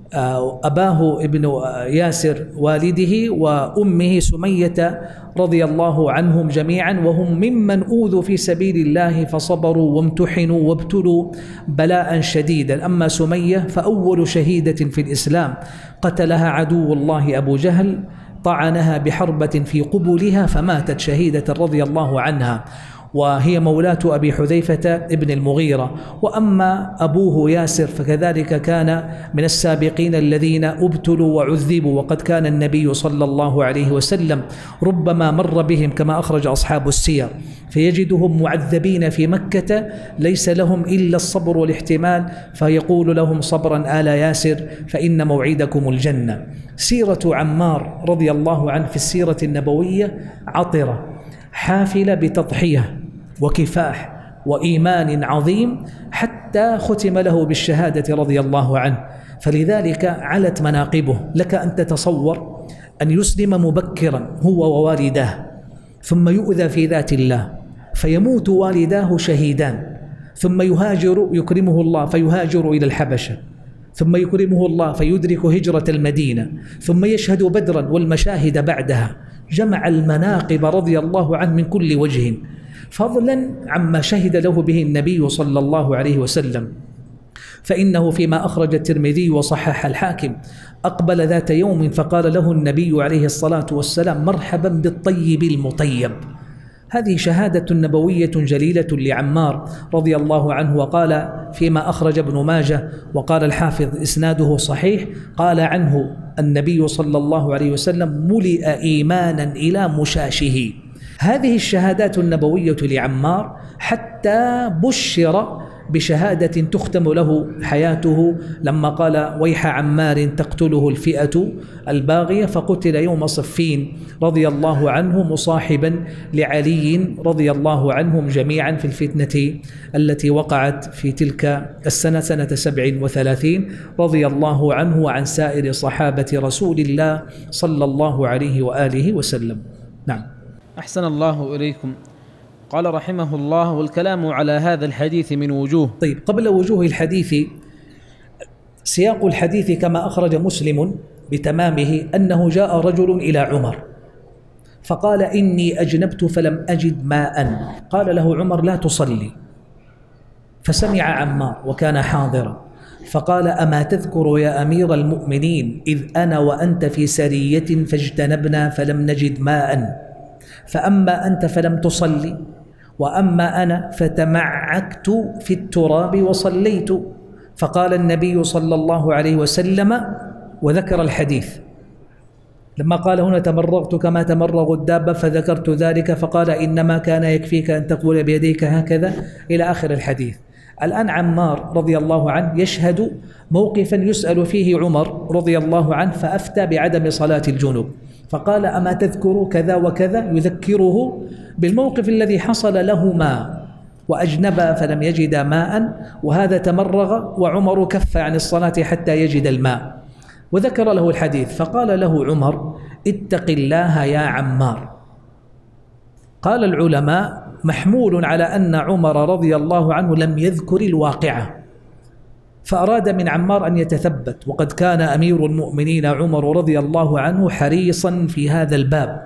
أباه ابن ياسر والده وأمه سمية رضي الله عنهم جميعا، وهم ممن أوذوا في سبيل الله فصبروا وامتحنوا وابتلوا بلاء شديدا. أما سمية فأول شهيدة في الإسلام قتلها عدو الله أبو جهل، طعنها بحربة في قبلها فماتت شهيدة رضي الله عنها، وهي مولاة أبي حذيفة ابن المغيرة. وأما أبوه ياسر فكذلك كان من السابقين الذين ابتلوا وعذبوا، وقد كان النبي صلى الله عليه وسلم ربما مر بهم كما أخرج أصحاب السير فيجدهم معذبين في مكة ليس لهم إلا الصبر والاحتمال، فيقول لهم: صبرا آل ياسر فإن موعدكم الجنة. سيرة عمار رضي الله عنه في السيرة النبوية عطرة حافلة بتضحية وكفاح وإيمان عظيم، حتى ختم له بالشهادة رضي الله عنه، فلذلك علت مناقبه. لك أن تتصور أن يسلم مبكرا هو ووالداه، ثم يؤذى في ذات الله فيموت والداه شهيدان، ثم يهاجر يكرمه الله فيهاجر إلى الحبشة، ثم يكرمه الله فيدرك هجرة المدينة، ثم يشهد بدرا والمشاهد بعدها. جمع المناقب رضي الله عنه من كل وجه، فضلا عما شهد له به النبي صلى الله عليه وسلم. فإنه فيما أخرج الترمذي وصحح الحاكم أقبل ذات يوم فقال له النبي عليه الصلاة والسلام: مرحبا بالطيب المطيب. هذه شهادة نبوية جليلة لعمار رضي الله عنه. وقال فيما أخرج ابن ماجه وقال الحافظ إسناده صحيح، قال عنه النبي صلى الله عليه وسلم: ملئ إيمانا إلى مشاشه. هذه الشهادات النبوية لعمار حتى بشر بشهادة تختم له حياته لما قال: ويح عمار تقتله الفئة الباغية، فقتل يوم صفين رضي الله عنه مصاحبا لعلي رضي الله عنهم جميعا في الفتنة التي وقعت في تلك السنة، سنة 37 رضي الله عنه وعن سائر صحابة رسول الله صلى الله عليه وآله وسلم. نعم. أحسن الله إليكم. قال رحمه الله: والكلام على هذا الحديث من وجوه. طيب، قبل وجوه الحديث، سياق الحديث كما أخرج مسلم بتمامه أنه جاء رجل إلى عمر فقال: إني أجنبت فلم أجد ماء. قال له عمر: لا تصلي. فسمع عمار وكان حاضرا فقال: أما تذكر يا أمير المؤمنين إذ أنا وأنت في سرية فاجتنبنا فلم نجد ماء، فأما أنت فلم تصلي، وأما أنا فتمعكت في التراب وصليت. فقال النبي صلى الله عليه وسلم وذكر الحديث، لما قال هنا تمرغت كما تمرغ الدابة فذكرت ذلك، فقال إنما كان يكفيك أن تقول بيديك هكذا إلى آخر الحديث. الآن عمار رضي الله عنه يشهد موقفا يسأل فيه عمر رضي الله عنه فأفتى بعدم صلاة الجنوب، فقال أما تذكر كذا وكذا، يذكره بالموقف الذي حصل له ماء وأجنب فلم يجد ماء، وهذا تمرغ وعمر كف عن الصلاة حتى يجد الماء، وذكر له الحديث. فقال له عمر اتق الله يا عمار. قال العلماء محمول على أن عمر رضي الله عنه لم يذكر الواقعة، فأراد من عمار أن يتثبت، وقد كان أمير المؤمنين عمر رضي الله عنه حريصا في هذا الباب،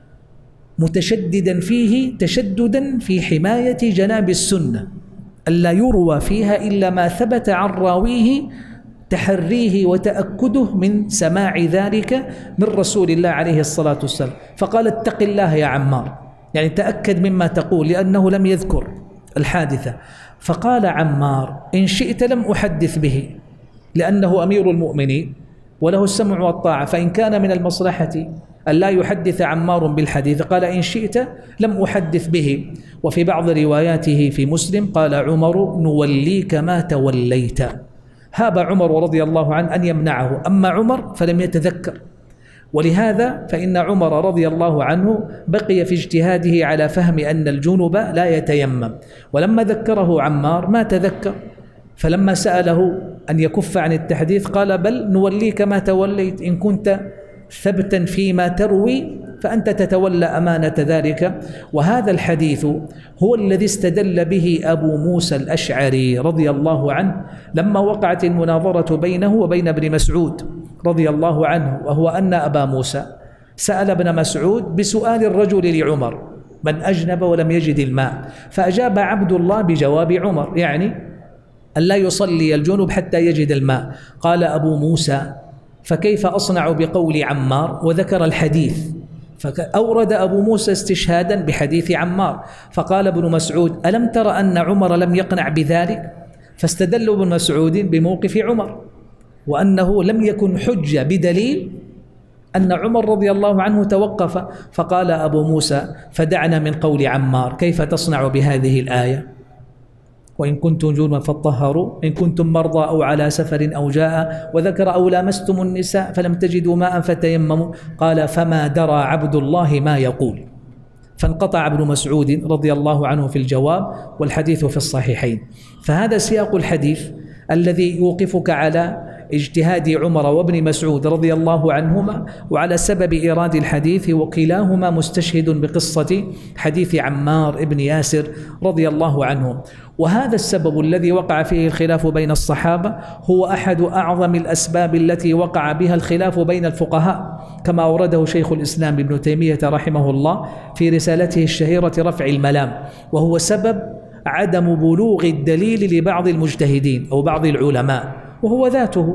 متشددا فيه تشددا في حماية جناب السنة، ألا يروى فيها إلا ما ثبت عن راويه تحريه وتأكده من سماع ذلك من رسول الله عليه الصلاة والسلام. فقال اتق الله يا عمار، يعني تأكد مما تقول، لأنه لم يذكر الحادثة. فقال عمار إن شئت لم أحدث به، لأنه أمير المؤمنين وله السمع والطاعة، فإن كان من المصلحة أن لا يحدث عمار بالحديث قال إن شئت لم أحدث به. وفي بعض رواياته في مسلم قال عمر نوليك ما توليت. هاب عمر رضي الله عنه أن يمنعه، أما عمر فلم يتذكر، ولهذا فإن عمر رضي الله عنه بقي في اجتهاده على فهم أن الجنب لا يتيمم، ولما ذكره عمار ما تذكر، فلما سأله أن يكف عن التحديث قال بل نوليك ما توليت، إن كنت ثبتا فيما تروي فأنت تتولى أمانة ذلك. وهذا الحديث هو الذي استدل به أبو موسى الأشعري رضي الله عنه لما وقعت المناظرة بينه وبين ابن مسعود رضي الله عنه، وهو أن أبا موسى سأل ابن مسعود بسؤال الرجل لعمر من أجنب ولم يجد الماء، فأجاب عبد الله بجواب عمر، يعني أن لا يصلي الجنب حتى يجد الماء. قال أبو موسى فكيف أصنع بقول عمار، وذكر الحديث، فأورد أبو موسى استشهادا بحديث عمار. فقال ابن مسعود ألم تر أن عمر لم يقنع بذلك؟ فاستدل ابن مسعود بموقف عمر، وأنه لم يكن حجة بدليل أن عمر رضي الله عنه توقف. فقال أبو موسى فدعنا من قول عمار، كيف تصنع بهذه الآية وإن كنتم جنبا فاطهروا إن كنتم مرضى أو على سفر أو جاء، وذكر أو لامستم النساء فلم تجدوا ماء فتيمموا. قال فما درى عبد الله ما يقول، فانقطع ابن مسعود رضي الله عنه في الجواب، والحديث في الصحيحين. فهذا سياق الحديث الذي يوقفك على اجتهاد عمر وابن مسعود رضي الله عنهما وعلى سبب إيراد الحديث، وكلاهما مستشهد بقصة حديث عمار بن ياسر رضي الله عنه. وهذا السبب الذي وقع فيه الخلاف بين الصحابة هو أحد أعظم الأسباب التي وقع بها الخلاف بين الفقهاء، كما أورده شيخ الإسلام ابن تيمية رحمه الله في رسالته الشهيرة رفع الملام، وهو سبب عدم بلوغ الدليل لبعض المجتهدين أو بعض العلماء، وهو ذاته.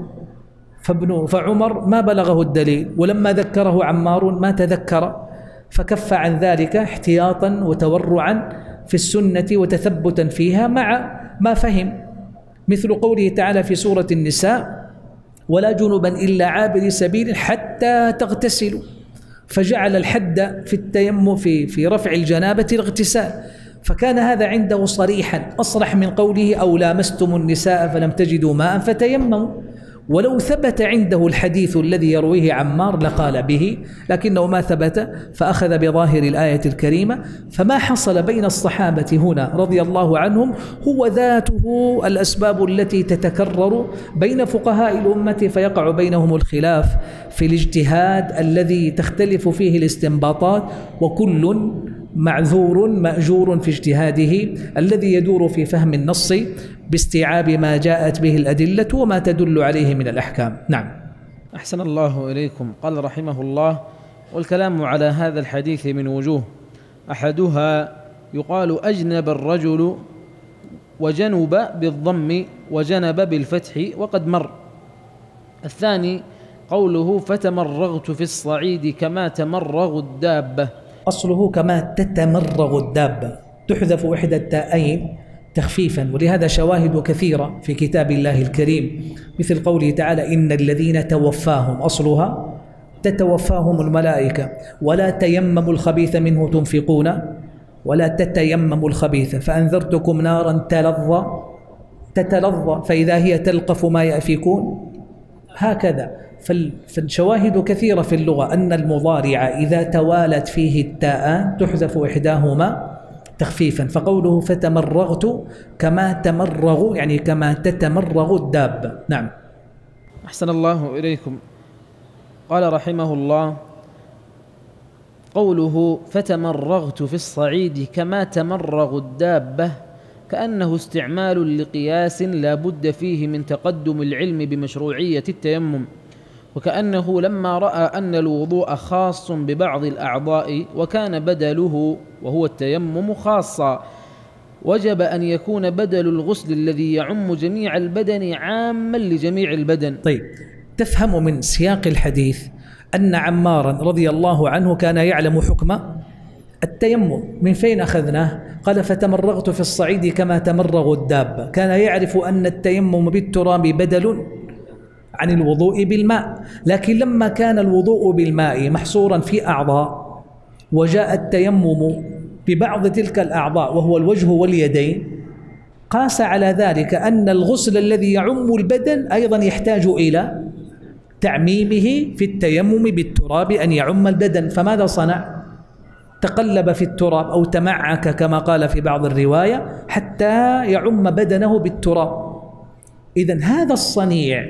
فعمر ما بلغه الدليل، ولما ذكره عمار ما تذكر، فكف عن ذلك احتياطا وتورعا في السنة وتثبتا فيها مع ما فهم، مثل قوله تعالى في سورة النساء ولا جنبا إلا عابر سبيل حتى تغتسلوا، فجعل الحد في التيمم في رفع الجنابة الاغتسال، فكان هذا عنده صريحا أصرح من قوله أو لامستم النساء فلم تجدوا ماء فتيمموا. ولو ثبت عنده الحديث الذي يرويه عمار لقال به، لكنه ما ثبت فأخذ بظاهر الآية الكريمة. فما حصل بين الصحابة هنا رضي الله عنهم هو ذاته الأسباب التي تتكرر بين فقهاء الأمة، فيقع بينهم الخلاف في الاجتهاد الذي تختلف فيه الاستنباطات، وكل معذور مأجور في اجتهاده الذي يدور في فهم النص باستيعاب ما جاءت به الأدلة وما تدل عليه من الأحكام. نعم. أحسن الله إليكم. قال رحمه الله: والكلام على هذا الحديث من وجوه، أحدها يقال أجنب الرجل، وجنب بالضم وجنب بالفتح وقد مر. الثاني قوله فتمرغت في الصعيد كما تمرغ الدابة، أصله كما تتمرغ الدابة، تحذف إحدى التاءين تخفيفا، ولهذا شواهد كثيرة في كتاب الله الكريم، مثل قوله تعالى إن الذين توفاهم، أصلها تتوفاهم الملائكة، ولا تيمموا الخبيث منه تنفقون ولا تتيمموا الخبيث فأنذرتكم نارا تتلظى فإذا هي تلقف ما يأفكون، هكذا. فالشواهد كثيرة في اللغة أن المضارع إذا توالت فيه التاءان تحذف إحداهما تخفيفا، فقوله فتمرغت كما تمرغ يعني كما تتمرغ الدابة. نعم. أحسن الله إليكم. قال رحمه الله: قوله فتمرغت في الصعيد كما تمرغ الدابة كأنه استعمال لقياس لا بد فيه من تقدم العلم بمشروعية التيمم، وكأنه لما رأى أن الوضوء خاص ببعض الأعضاء وكان بدله وهو التيمم خاصا، وجب أن يكون بدل الغسل الذي يعم جميع البدن عاما لجميع البدن. طيب، تفهم من سياق الحديث أن عمارا رضي الله عنه كان يعلم حكم التيمم. من فين أخذناه؟ قال فتمرغت في الصعيد كما تمرغ الدابة، كان يعرف أن التيمم بالتراب بدل عن الوضوء بالماء، لكن لما كان الوضوء بالماء محصورا في أعضاء وجاء التيمم ببعض تلك الأعضاء وهو الوجه واليدين، قاس على ذلك أن الغسل الذي يعم البدن أيضا يحتاج إلى تعميمه في التيمم بالتراب أن يعم البدن. فماذا صنع؟ تقلب في التراب أو تمعك كما قال في بعض الرواية حتى يعم بدنه بالتراب. إذن هذا الصنيع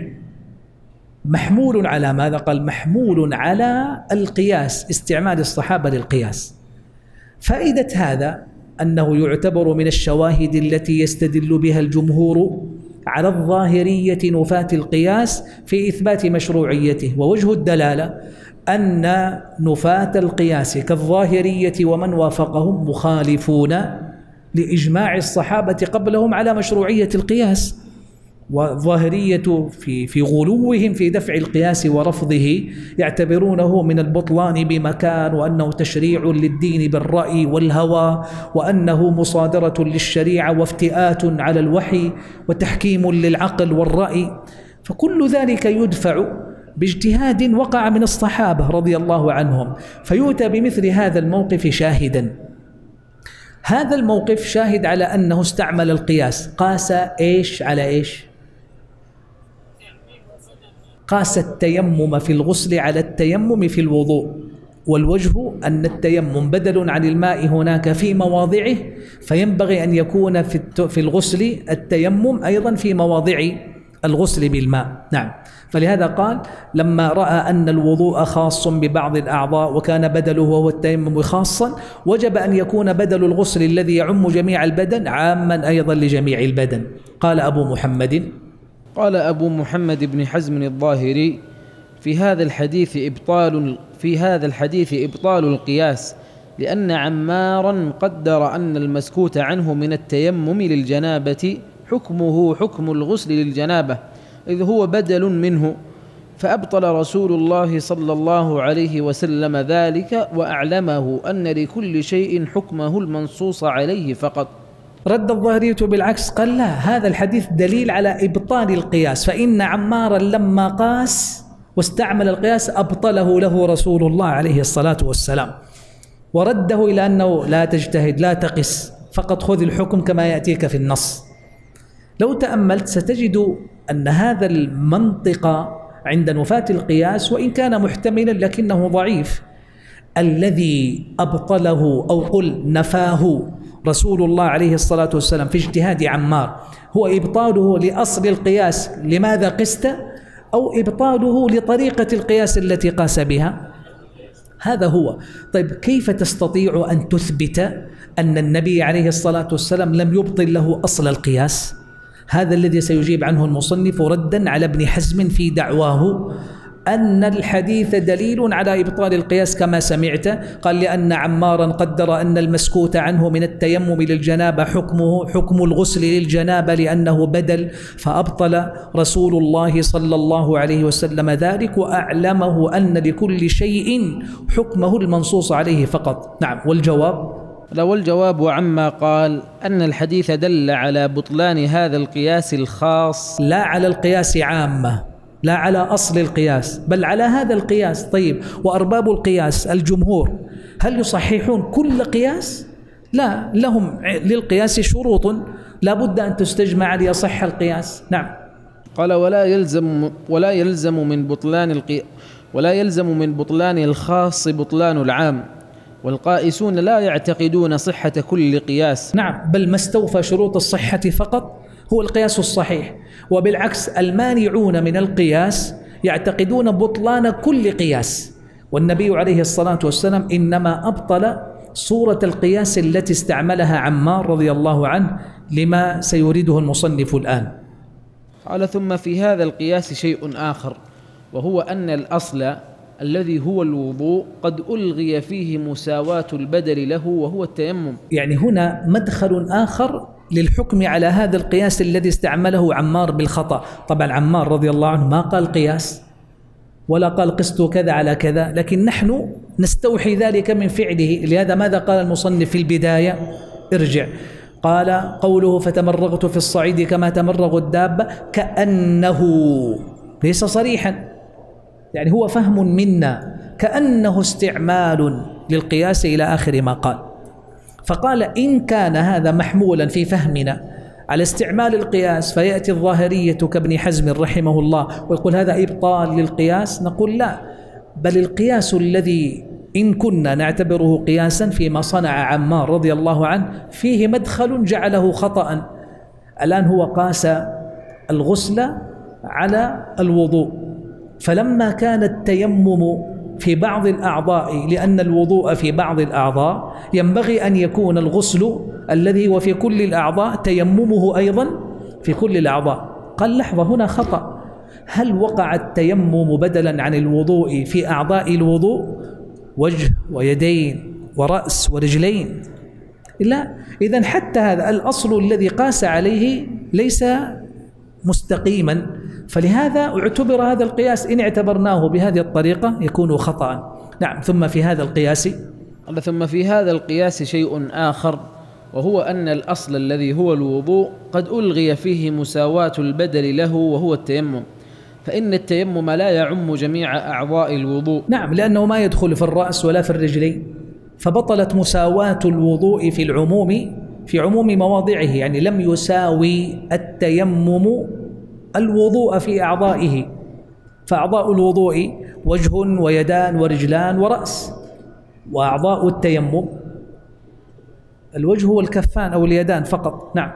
محمول على ماذا؟ قال محمول على القياس، استعمال الصحابة للقياس. فائدة هذا أنه يعتبر من الشواهد التي يستدل بها الجمهور على الظاهرية نفاة القياس في إثبات مشروعيته، ووجه الدلالة أن نفاة القياس كالظاهرية ومن وافقهم مخالفون لإجماع الصحابة قبلهم على مشروعية القياس، والظاهرية في غلوهم في دفع القياس ورفضه يعتبرونه من البطلان بمكان، وأنه تشريع للدين بالرأي والهوى، وأنه مصادرة للشريعة وافتئات على الوحي وتحكيم للعقل والرأي. فكل ذلك يدفع باجتهاد وقع من الصحابة رضي الله عنهم، فيؤتى بمثل هذا الموقف شاهدا. هذا الموقف شاهد على أنه استعمل القياس. قاس إيش على إيش؟ قاس التيمم في الغسل على التيمم في الوضوء، والوجه أن التيمم بدل عن الماء هناك في مواضعه، فينبغي أن يكون في الغسل التيمم أيضا في مواضع الغسل بالماء. نعم. فلهذا قال لما رأى أن الوضوء خاص ببعض الأعضاء وكان بدله وهو التيمم خاصا، وجب أن يكون بدل الغسل الذي يعم جميع البدن عاما أيضا لجميع البدن. قال أبو محمد بن حزم الظاهري: في هذا الحديث إبطال القياس، لأن عمارا قدر أن المسكوت عنه من التيمم للجنابة حكمه حكم الغسل للجنابة، إذ هو بدل منه، فأبطل رسول الله صلى الله عليه وسلم ذلك، وأعلمه أن لكل شيء حكمه المنصوص عليه فقط. رد الظاهرية بالعكس، قال لا، هذا الحديث دليل على إبطال القياس، فإن عمارا لما قاس واستعمل القياس أبطله له رسول الله عليه الصلاة والسلام، ورده إلى أنه لا تجتهد لا تقس، فقط خذ الحكم كما يأتيك في النص. لو تأملت ستجد أن هذا المنطق عند نفاة القياس وإن كان محتملا لكنه ضعيف. الذي أبطله أو قل نفاه رسول الله عليه الصلاة والسلام في اجتهاد عمار هو إبطاله لأصل القياس لماذا قست، أو إبطاله لطريقة القياس التي قاس بها، هذا هو. طيب كيف تستطيع أن تثبت أن النبي عليه الصلاة والسلام لم يبطل له أصل القياس؟ هذا الذي سيجيب عنه المصنف ردا على ابن حزم في دعواه أن الحديث دليل على إبطال القياس كما سمعت. قال لأن عمارا قدر أن المسكوت عنه من التيمم للجنابة حكمه حكم الغسل للجنابة لأنه بدل، فأبطل رسول الله صلى الله عليه وسلم ذلك وأعلمه أن لكل شيء حكمه المنصوص عليه فقط. نعم. والجواب؟ والجواب عما قال أن الحديث دل على بطلان هذا القياس الخاص، لا على القياس عامة، لا على أصل القياس، بل على هذا القياس. طيب، وأرباب القياس الجمهور هل يصححون كل قياس؟ لا، لهم للقياس شروط لا بد أن تستجمع ليصح القياس. نعم. قال ولا يلزم من بطلان الخاص بطلان العام، والقائسون لا يعتقدون صحة كل قياس. نعم، بل ما استوفى شروط الصحة فقط هو القياس الصحيح، وبالعكس المانعون من القياس يعتقدون بطلان كل قياس، والنبي عليه الصلاة والسلام إنما أبطل صورة القياس التي استعملها عمار رضي الله عنه لما سيريده المصنف الآن. قال ثم في هذا القياس شيء آخر، وهو أن الأصل الذي هو الوضوء قد ألغي فيه مساواة البدل له وهو التيمم. يعني هنا مدخل آخر للحكم على هذا القياس الذي استعمله عمار بالخطأ. طبعا عمار رضي الله عنه ما قال قياس ولا قال قست كذا على كذا، لكن نحن نستوحي ذلك من فعله. لهذا ماذا قال المصنف في البداية؟ ارجع. قال قوله فتمرغت في الصعيد كما تمرغ الدابة، كأنه ليس صريحا، يعني هو فهم منا، كأنه استعمال للقياس إلى آخر ما قال. فقال إن كان هذا محمولا في فهمنا على استعمال القياس فيأتي الظاهرية كابن حزم رحمه الله ويقول هذا إبطال للقياس، نقول لا، بل القياس الذي إن كنا نعتبره قياسا فيما صنع عمار رضي الله عنه فيه مدخل جعله خطأ. الآن هو قاس الغسل على الوضوء، فلما كان التيمم في بعض الأعضاء لأن الوضوء في بعض الأعضاء ينبغي أن يكون الغسل الذي هو في كل الأعضاء تيممه أيضا في كل الأعضاء. قال لحظة، هنا خطأ، هل وقع التيمم بدلا عن الوضوء في أعضاء الوضوء وجه ويدين ورأس ورجلين؟ لا. إذن حتى هذا الأصل الذي قاس عليه ليس مستقيما، فلهذا اعتبر هذا القياس إن اعتبرناه بهذه الطريقة يكون خطأ. نعم. ثم في هذا القياس شيء آخر، وهو أن الأصل الذي هو الوضوء قد ألغي فيه مساواة البدل له وهو التيمم، فإن التيمم لا يعم جميع أعضاء الوضوء. نعم، لأنه ما يدخل في الرأس ولا في الرجلين، فبطلت مساواة الوضوء في عموم مواضعه، يعني لم يساوي التيمم الوضوء في أعضائه، فأعضاء الوضوء وجه ويدان ورجلان ورأس، وأعضاء التيمم الوجه والكفان أو اليدان فقط. نعم.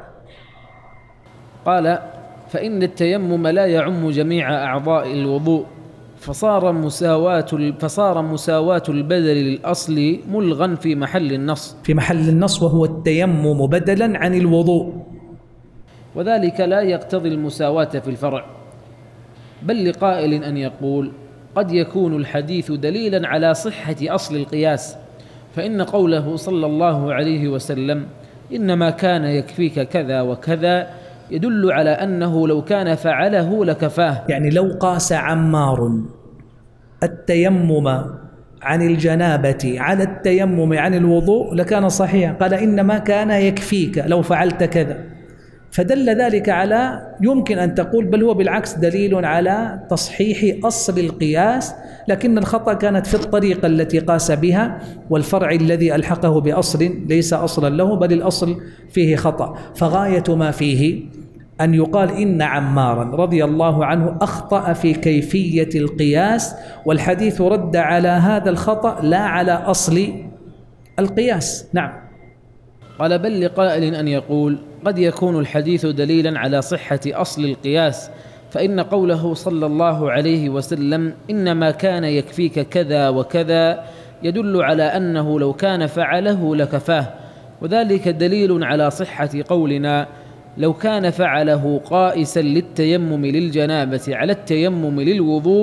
قال فإن التيمم لا يعم جميع أعضاء الوضوء، فصار مساواة البدل للأصل ملغا في محل النص وهو التيمم بدلا عن الوضوء، وذلك لا يقتضي المساواة في الفرع، بل لقائل أن يقول قد يكون الحديث دليلا على صحة أصل القياس، فإن قوله صلى الله عليه وسلم إنما كان يكفيك كذا وكذا يدل على أنه لو كان فعله لكفاه. يعني لو قاس عمار التيمم عن الجنابة على التيمم عن الوضوء لكان صحيحا. قال إنما كان يكفيك لو فعلت كذا، فدل ذلك على يمكن أن تقول بل هو بالعكس دليل على تصحيح أصل القياس، لكن الخطأ كانت في الطريقة التي قاس بها، والفرع الذي ألحقه بأصل ليس أصلا له بل الأصل فيه خطأ. فغاية ما فيه أن يقال إن عمارا رضي الله عنه أخطأ في كيفية القياس، والحديث رد على هذا الخطأ لا على أصل القياس. نعم. قال بل لقائل أن يقول قد يكون الحديث دليلا على صحة أصل القياس، فإن قوله صلى الله عليه وسلم إنما كان يكفيك كذا وكذا يدل على أنه لو كان فعله لكفاه، وذلك دليل على صحة قولنا لو كان فعله قائسا للتيمم للجنابة على التيمم للوضوء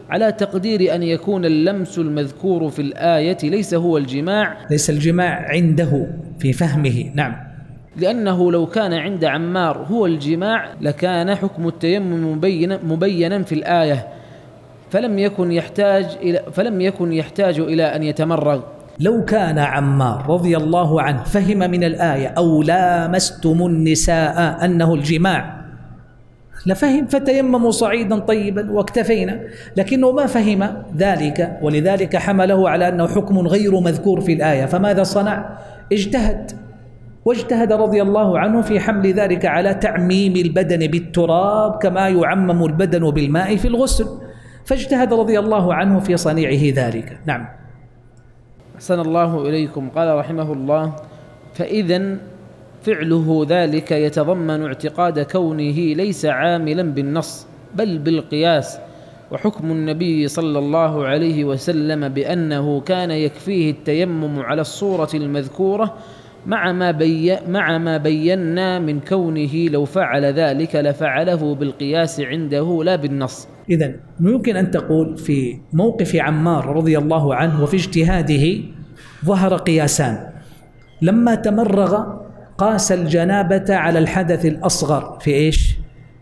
على تقدير أن يكون اللمس المذكور في الآية ليس هو الجماع، ليس الجماع عنده في فهمه. نعم. لأنه لو كان عند عمار هو الجماع لكان حكم التيمم مبينا في الآية، فلم يكن يحتاج إلى أن يتمرغ. لو كان عمار رضي الله عنه فهم من الآية أو لامستم النساء أنه الجماع لفهم فتيمموا صعيدا طيبا واكتفينا، لكنه ما فهم ذلك، ولذلك حمله على أنه حكم غير مذكور في الآية. فماذا صنع؟ واجتهد رضي الله عنه في حمل ذلك على تعميم البدن بالتراب كما يعمم البدن بالماء في الغسل، فاجتهد رضي الله عنه في صنيعه ذلك. نعم. أحسن الله إليكم. قال رحمه الله: فإذن فعله ذلك يتضمن اعتقاد كونه ليس عاملا بالنص بل بالقياس، وحكم النبي صلى الله عليه وسلم بأنه كان يكفيه التيمم على الصورة المذكورة مع ما بينا من كونه لو فعل ذلك لفعله بالقياس عنده لا بالنص. إذن يمكن أن تقول في موقف عمار رضي الله عنه وفي اجتهاده ظهر قياسان. لما تمرغ قاس الجنابة على الحدث الأصغر في إيش؟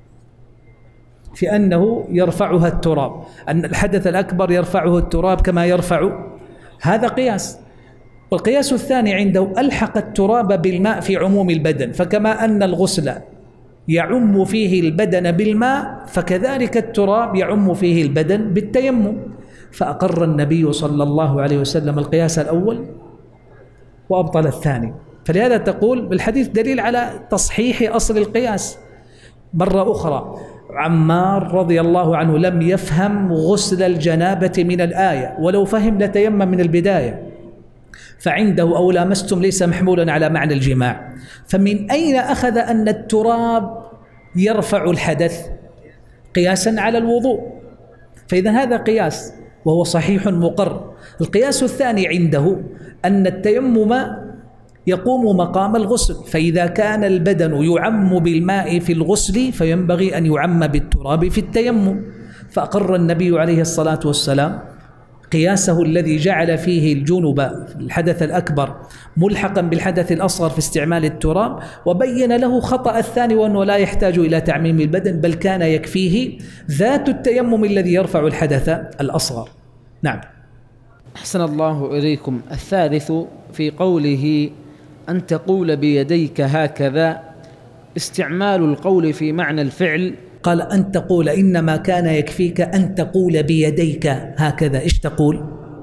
في أنه يرفعها التراب، أن الحدث الأكبر يرفعه التراب كما يرفع، هذا قياس. والقياس الثاني عنده ألحق التراب بالماء في عموم البدن، فكما أن الغسل يعم فيه البدن بالماء فكذلك التراب يعم فيه البدن بالتيمم، فأقر النبي صلى الله عليه وسلم القياس الأول وأبطل الثاني. فلهذا تقول بالحديث دليل على تصحيح أصل القياس. مرة أخرى عمار رضي الله عنه لم يفهم غسل الجنابة من الآية، ولو فهم لتيمم من البداية، فعنده أو لامستم ليس محمولا على معنى الجماع. فمن أين أخذ أن التراب يرفع الحدث؟ قياسا على الوضوء، فإذا هذا قياس وهو صحيح مقر. القياس الثاني عنده أن التيمم يقوم مقام الغسل، فإذا كان البدن يعم بالماء في الغسل فينبغي أن يعم بالتراب في التيمم، فأقر النبي عليه الصلاة والسلام قياسه الذي جعل فيه الجنب الحدث الأكبر ملحقا بالحدث الأصغر في استعمال التراب، وبين له خطأ الثاني وأنه لا يحتاج إلى تعميم البدن بل كان يكفيه ذات التيمم الذي يرفع الحدث الأصغر. نعم. أحسن الله إليكم. الثالث في قوله أن تقول بيديك هكذا استعمال القول في معنى الفعل. قال أن تقول، إنما كان يكفيك أن تقول بيديك هكذا. إيش تقول؟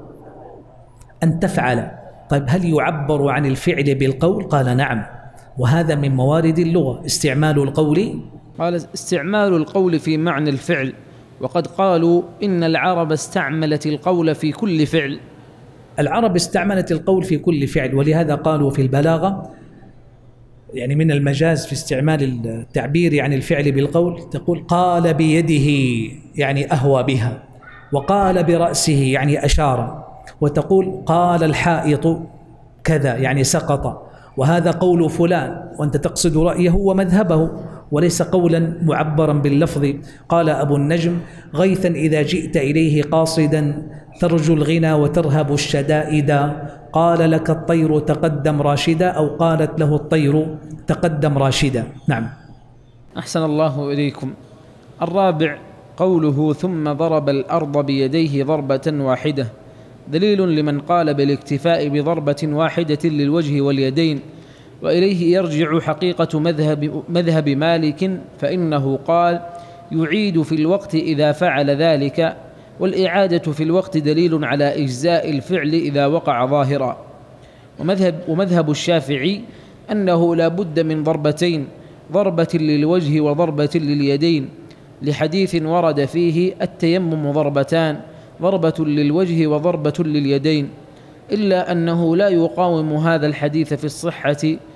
أن تفعل. طيب هل يعبر عن الفعل بالقول؟ قال نعم، وهذا من موارد اللغة استعمال القول. قال استعمال القول في معنى الفعل، وقد قالوا إن العرب استعملت القول في كل فعل. العرب استعملت القول في كل فعل، ولهذا قالوا في البلاغة يعني من المجاز في استعمال التعبير عن الفعل بالقول، تقول قال بيده يعني أهوى بها، وقال برأسه يعني أشار، وتقول قال الحائط كذا يعني سقط، وهذا قول فلان وأنت تقصد رأيه ومذهبه وليس قولا معبرا باللفظ. قال أبو النجم غيثا إذا جئت إليه قاصدا ترجو الغنى وترهب الشدائد، قال لك الطير تقدم راشدا، أو قالت له الطير تقدم راشدا. نعم. أحسن الله إليكم. الرابع قوله ثم ضرب الأرض بيديه ضربة واحدة، دليل لمن قال بالاكتفاء بضربة واحدة للوجه واليدين، وإليه يرجع حقيقة مذهب مالك، فإنه قال يعيد في الوقت إذا فعل ذلك، والإعادة في الوقت دليل على إجزاء الفعل إذا وقع ظاهرا. ومذهب الشافعي أنه لا بد من ضربتين، ضربة للوجه وضربة لليدين، لحديث ورد فيه التيمم ضربتان، ضربة للوجه وضربة لليدين، إلا أنه لا يقاوم هذا الحديث في الصحة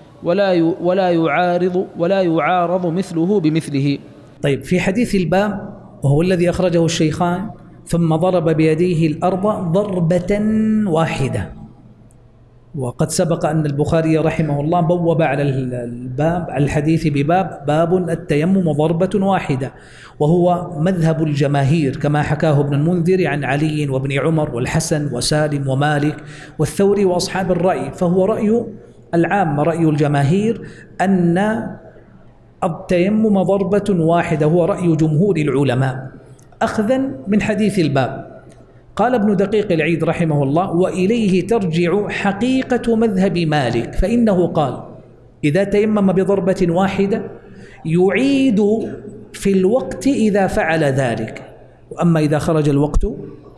ولا يعارض مثله بمثله. طيب في حديث الباب وهو الذي أخرجه الشيخان ثم ضرب بيديه الأرض ضربة واحدة، وقد سبق أن البخاري رحمه الله بوب على الباب على الحديث باب التيمم ضربة واحدة، وهو مذهب الجماهير كما حكاه ابن المنذر عن علي وابن عمر والحسن وسالم ومالك والثوري وأصحاب الرأي، فهو رأي العام رأي الجماهير أن التيمم ضربة واحدة، هو رأي جمهور العلماء أخذا من حديث الباب. قال ابن دقيق العيد رحمه الله: وإليه ترجع حقيقة مذهب مالك، فإنه قال: إذا تيمم بضربة واحدة يعيد في الوقت إذا فعل ذلك، وأما إذا خرج الوقت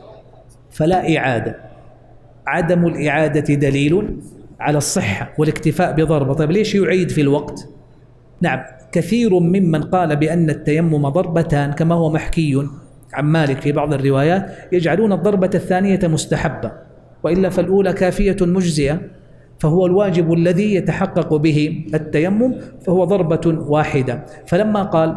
فلا إعادة. عدم الإعادة دليل على الصحة والاكتفاء بضربة. طيب ليش يعيد في الوقت؟ نعم، كثير ممن قال بأن التيمم ضربتان كما هو محكي عن مالك في بعض الروايات يجعلون الضربة الثانية مستحبة، وإلا فالأولى كافية مجزئة، فهو الواجب الذي يتحقق به التيمم فهو ضربة واحدة. فلما قال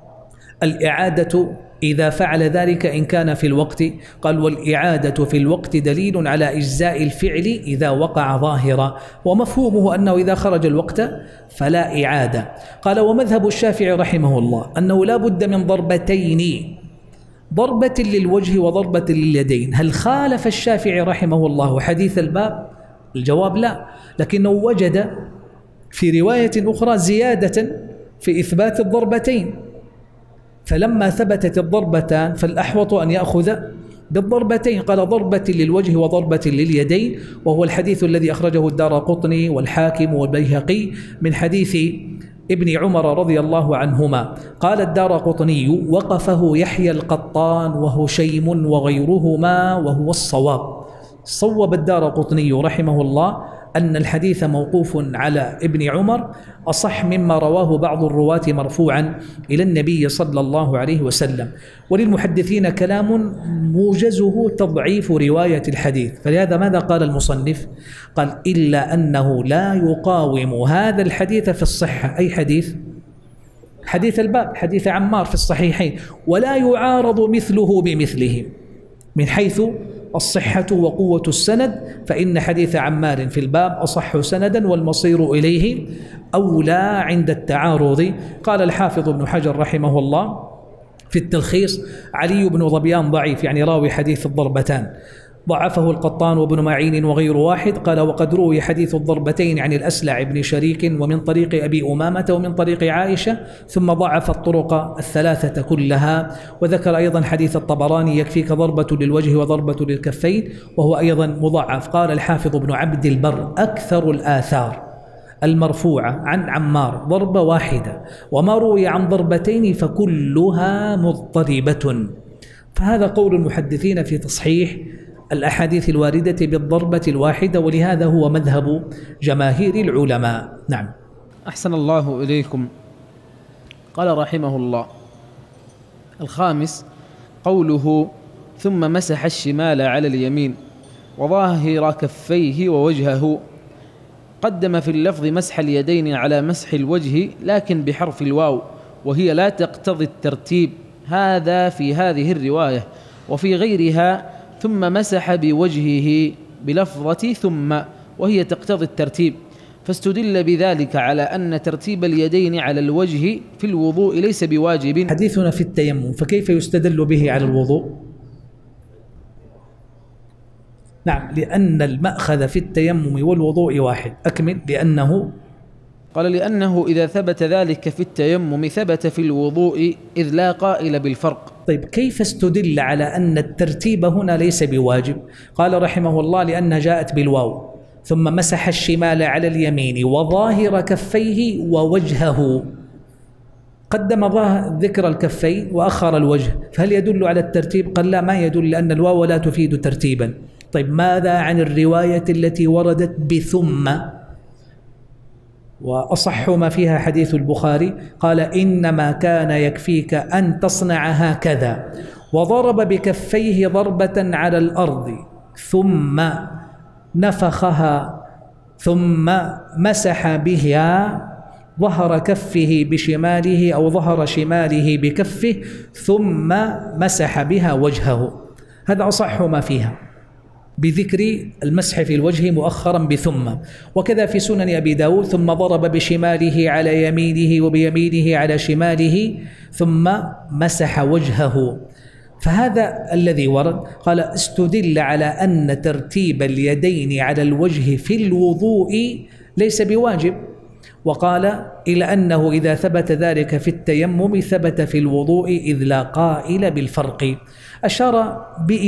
الإعادة إذا فعل ذلك إن كان في الوقت، قال: والإعادة في الوقت دليل على إجزاء الفعل إذا وقع ظاهرا، ومفهومه أنه إذا خرج الوقت فلا إعادة. قال: ومذهب الشافعي رحمه الله أنه لا بد من ضربتين، ضربة للوجه وضربة لليدين. هل خالف الشافعي رحمه الله حديث الباب؟ الجواب لا، لكنه وجد في رواية أخرى زيادة في إثبات الضربتين، فلما ثبتت الضربتان فالأحوط أن يأخذ بالضربتين. قال: ضربة للوجه وضربة لليدين، وهو الحديث الذي أخرجه الدارقطني والحاكم والبيهقي من حديث ابن عمر رضي الله عنهما. قال الدارقطني: وقفه يحيى القطان وهشيم وغيرهما وهو الصواب. صوب الدارقطني رحمه الله أن الحديث موقوف على ابن عمر أصح مما رواه بعض الرواة مرفوعا إلى النبي صلى الله عليه وسلم. وللمحدثين كلام موجزه تضعيف رواية الحديث، فلهذا ماذا قال المصنف؟ قال: إلا أنه لا يقاوم هذا الحديث في الصحة. أي حديث؟ حديث الباب، حديث عمار في الصحيحين، ولا يعارض مثله بمثله من حيث الصحة وقوة السند، فإن حديث عمار في الباب أصح سندا والمصير إليه أولى عند التعارض. قال الحافظ ابن حجر رحمه الله في التلخيص: علي بن ظبيان ضعيف، يعني راوي حديث الضربتان، ضعفه القطان وابن معين وغير واحد. قال: وقد روي حديث الضربتين عن الأسلع بن شريك ومن طريق أبي أمامة ومن طريق عائشة، ثم ضعف الطرق الثلاثة كلها. وذكر أيضا حديث الطبراني: يكفيك ضربة للوجه وضربة للكفين، وهو أيضا مضعف. قال الحافظ ابن عبد البر: أكثر الآثار المرفوعة عن عمار ضربة واحدة، وما روي عن ضربتين فكلها مضطربة. فهذا قول المحدثين في تصحيح الأحاديث الواردة بالضربة الواحدة، ولهذا هو مذهب جماهير العلماء. نعم. أحسن الله إليكم. قال رحمه الله: الخامس قوله: ثم مسح الشمال على اليمين وظاهر كفيه ووجهه. قدم في اللفظ مسح اليدين على مسح الوجه، لكن بحرف الواو، وهي لا تقتضي الترتيب، هذا في هذه الرواية. وفي غيرها ثم مسح بوجهه بلفظة ثم، وهي تقتضي الترتيب، فاستدل بذلك على أن ترتيب اليدين على الوجه في الوضوء ليس بواجب. حديثنا في التيمم، فكيف يستدل به على الوضوء؟ نعم، لأن المأخذ في التيمم والوضوء واحد. أكمل. قال: لأنه إذا ثبت ذلك في التيمم ثبت في الوضوء، إذ لا قائل بالفرق. طيب كيف استدل على أن الترتيب هنا ليس بواجب؟ قال رحمه الله: لأنها جاءت بالواو، ثم مسح الشمال على اليمين وظاهر كفيه ووجهه. قدم ذكر الكفين وأخر الوجه، فهل يدل على الترتيب؟ قال لا، ما يدل، لأن الواو لا تفيد ترتيبا. طيب ماذا عن الرواية التي وردت بثم؟ وأصح ما فيها حديث البخاري، قال: إنما كان يكفيك أن تصنع هكذا، وضرب بكفيه ضربة على الأرض ثم نفخها ثم مسح بها ظهر كفه بشماله أو ظهر شماله بكفه ثم مسح بها وجهه. هذا أصح ما فيها. بذكر المسح في الوجه مؤخرا بثم، وكذا في سنن أبي داود ثم ضرب بشماله على يمينه وبيمينه على شماله ثم مسح وجهه. فهذا الذي ورد. قال استدل على أن ترتيب اليدين على الوجه في الوضوء ليس بواجب، وقال إلى أنه إذا ثبت ذلك في التيمم ثبت في الوضوء إذ لا قائل بالفرق. أشار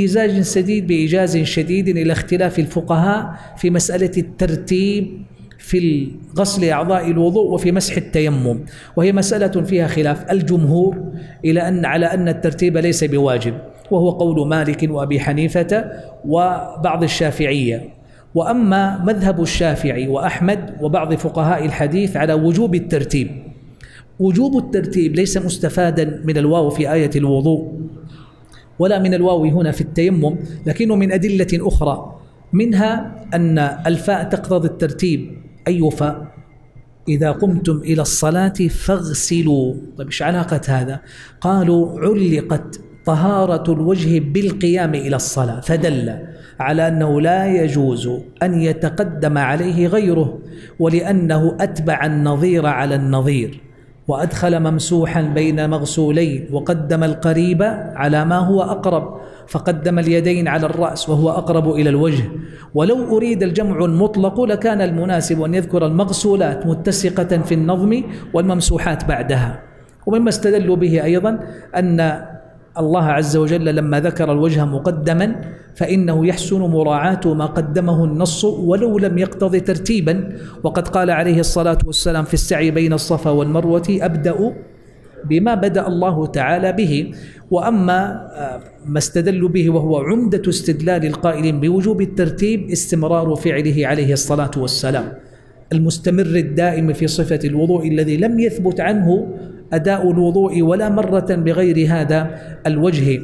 بإيجاز شديد إلى اختلاف الفقهاء في مسألة الترتيب في غسل أعضاء الوضوء وفي مسح التيمم، وهي مسألة فيها خلاف. الجمهور على أن الترتيب ليس بواجب، وهو قول مالك وأبي حنيفة وبعض الشافعية. وأما مذهب الشافعي وأحمد وبعض فقهاء الحديث على وجوب الترتيب. وجوب الترتيب ليس مستفادا من الواو في آية الوضوء ولا من الواو هنا في التيمم، لكنه من أدلة أخرى، منها أن الفاء تقتضي الترتيب. أي فاء؟ إذا قمتم إلى الصلاة فاغسلوا. طيب إيش علاقة هذا؟ قالوا علقت طهارة الوجه بالقيام إلى الصلاة، فدل على أنه لا يجوز أن يتقدم عليه غيره، ولأنه أتبع النظير على النظير وأدخل ممسوحا بين مغسولين وقدم القريب على ما هو أقرب، فقدم اليدين على الرأس وهو أقرب إلى الوجه. ولو أريد الجمع المطلق لكان المناسب أن يذكر المغسولات متسقة في النظم والممسوحات بعدها. ومما استدلوا به أيضا أن الله عز وجل لما ذكر الوجه مقدما فإنه يحسن مراعاة ما قدمه النص ولو لم يقتضي ترتيبا، وقد قال عليه الصلاة والسلام في السعي بين الصفا والمروة أبدأ بما بدأ الله تعالى به. وأما ما استدلوا به وهو عمدة استدلال القائلين بوجوب الترتيب استمرار فعله عليه الصلاة والسلام المستمر الدائم في صفة الوضوء الذي لم يثبت عنه أداء الوضوء ولا مرة بغير هذا الوجه.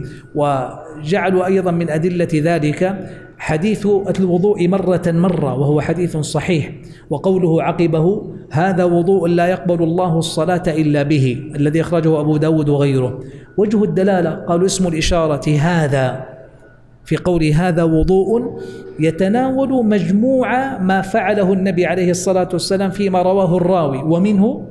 وجعلوا أيضا من أدلة ذلك حديث الوضوء مرة وهو حديث صحيح، وقوله عقبه هذا وضوء لا يقبل الله الصلاة إلا به الذي أخرجه أبو داود وغيره. وجه الدلالة قالوا اسم الإشارة هذا في قول هذا وضوء يتناول مجموع ما فعله النبي عليه الصلاة والسلام فيما رواه الراوي، ومنه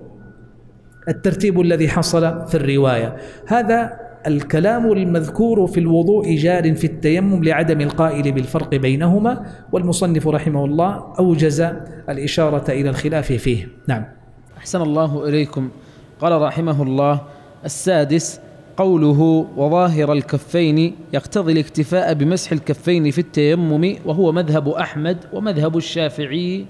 الترتيب الذي حصل في الرواية. هذا الكلام المذكور في الوضوء جار في التيمم لعدم القائل بالفرق بينهما، والمصنف رحمه الله أوجز الإشارة إلى الخلاف فيه. نعم. أحسن الله إليكم. قال رحمه الله: السادس قوله وظاهر الكفين يقتضي الاكتفاء بمسح الكفين في التيمم، وهو مذهب أحمد ومذهب الشافعي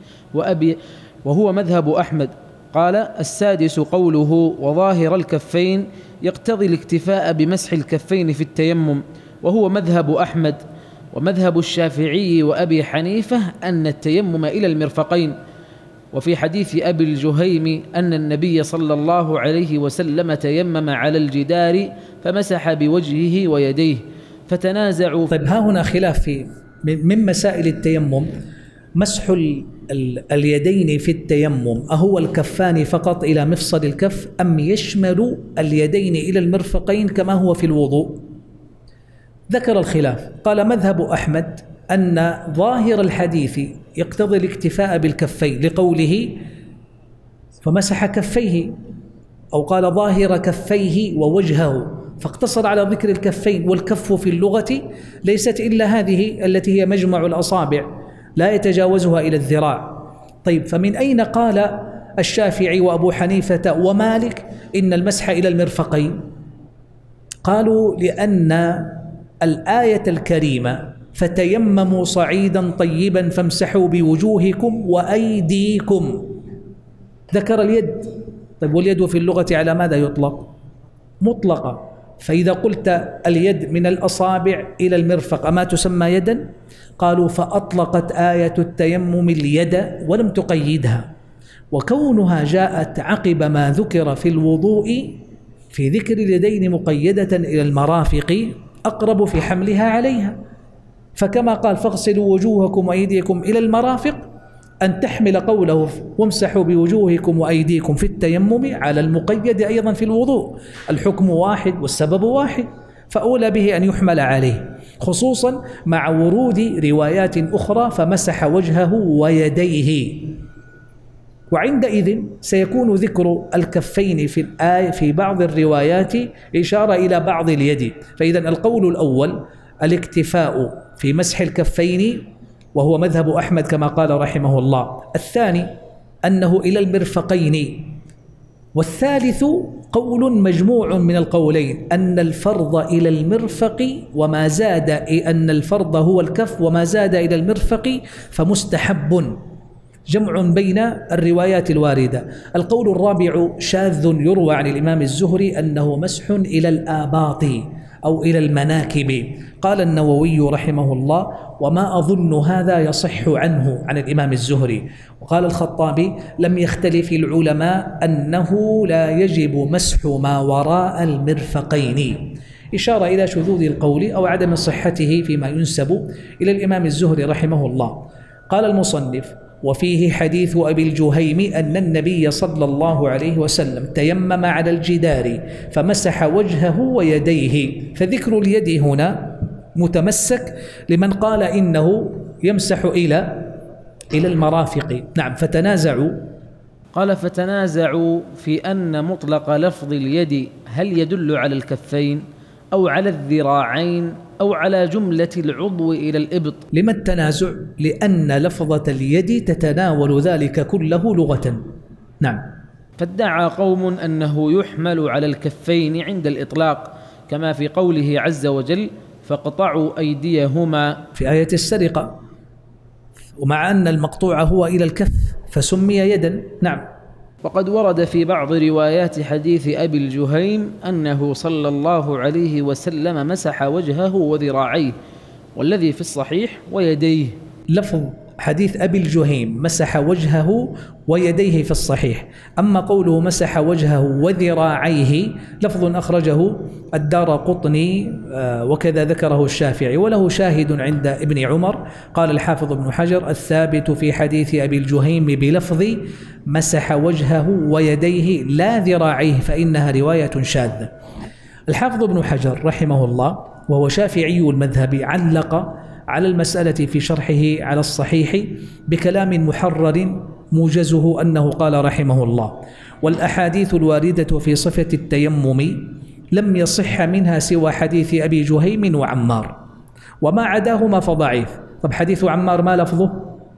وهو مذهب أحمد. قال: السادس قوله وظاهر الكفين يقتضي الاكتفاء بمسح الكفين في التيمم، وهو مذهب أحمد ومذهب الشافعي وأبي حنيفة أن التيمم إلى المرفقين. وفي حديث أبي الجهيم أن النبي صلى الله عليه وسلم تيمم على الجدار فمسح بوجهه ويديه فتنازعوا. طيب ها هنا خلاف من مسائل التيمم. مسح اليدين في التيمم أهو الكفان فقط إلى مفصل الكف أم يشمل اليدين إلى المرفقين كما هو في الوضوء؟ ذكر الخلاف. قال مذهب أحمد أن ظاهر الحديث يقتضي الاكتفاء بالكفين لقوله فمسح كفيه، أو قال ظاهر كفيه ووجهه، فاقتصر على ذكر الكفين. والكف في اللغة ليست إلا هذه التي هي مجمع الأصابع لا يتجاوزها إلى الذراع. طيب فمن أين قال الشافعي وأبو حنيفة ومالك إن المسح إلى المرفقين؟ قالوا لأن الآية الكريمة فتيمموا صعيدا طيبا فامسحوا بوجوهكم وأيديكم ذكر اليد. طيب واليد في اللغة على ماذا يطلق؟ مطلقة. فإذا قلت اليد من الأصابع إلى المرفق أما تسمى يدا؟ قالوا فأطلقت آية التيمم اليد ولم تقيدها، وكونها جاءت عقب ما ذكر في الوضوء في ذكر اليدين مقيدة إلى المرافق أقرب في حملها عليها. فكما قال فاغسلوا وجوهكم وأيديكم إلى المرافق أن تحمل قوله وامسحوا بوجوهكم وأيديكم في التيمم على المقيد أيضا في الوضوء. الحكم واحد والسبب واحد، فأولى به أن يحمل عليه. خصوصا مع ورود روايات أخرى فمسح وجهه ويديه. وعندئذ سيكون ذكر الكفين في الآية في بعض الروايات إشارة إلى بعض اليد. فإذا القول الأول الاكتفاء في مسح الكفين وهو مذهب أحمد كما قال رحمه الله. الثاني أنه إلى المرفقين. والثالث قول مجموع من القولين أن الفرض إلى المرفق وما زاد، أن الفرض هو الكف وما زاد إلى المرفق فمستحب، جمع بين الروايات الواردة. القول الرابع شاذ يروى عن الإمام الزهري أنه مسح إلى الآباط أو إلى المناكب. قال النووي رحمه الله وما أظن هذا يصح عنه عن الإمام الزهري. وقال الخطابي لم يختلف العلماء أنه لا يجب مسح ما وراء المرفقين، إشارة إلى شذوذ القول أو عدم صحته فيما ينسب إلى الإمام الزهري رحمه الله. قال المصنف وفيه حديث أبي الجهيم أن النبي صلى الله عليه وسلم تيمم على الجدار فمسح وجهه ويديه. فذكر اليد هنا متمسك لمن قال إنه يمسح إلى المرافق. نعم. قال فتنازعوا في أن مطلق لفظ اليد هل يدل على الكفين أو على الذراعين أو على جملة العضو إلى الإبط. لما التنازع؟ لأن لفظة اليد تتناول ذلك كله لغة. نعم. فادعى قوم أنه يحمل على الكفين عند الإطلاق كما في قوله عز وجل فاقطعوا أيديهما في آية السرقة، ومع أن المقطوع هو إلى الكف فسمي يدا. نعم. وقد ورد في بعض روايات حديث أبي الجهيم أنه صلى الله عليه وسلم مسح وجهه وذراعيه، والذي في الصحيح ويديه. لفظ حديث أبي الجهيم مسح وجهه ويديه في الصحيح. أما قوله مسح وجهه وذراعيه لفظ أخرجه الدارقطني وكذا ذكره الشافعي، وله شاهد عند ابن عمر. قال الحافظ ابن حجر الثابت في حديث أبي الجهيم بلفظ مسح وجهه ويديه لا ذراعيه فإنها رواية شاذة. الحافظ ابن حجر رحمه الله وهو شافعي المذهب علق على المسألة في شرحه على الصحيح بكلام محرر موجزه أنه قال رحمه الله والأحاديث الواردة في صفة التيمم لم يصح منها سوى حديث أبي جهيم وعمار، وما عداهما فضعيف. طب حديث عمار ما لفظه؟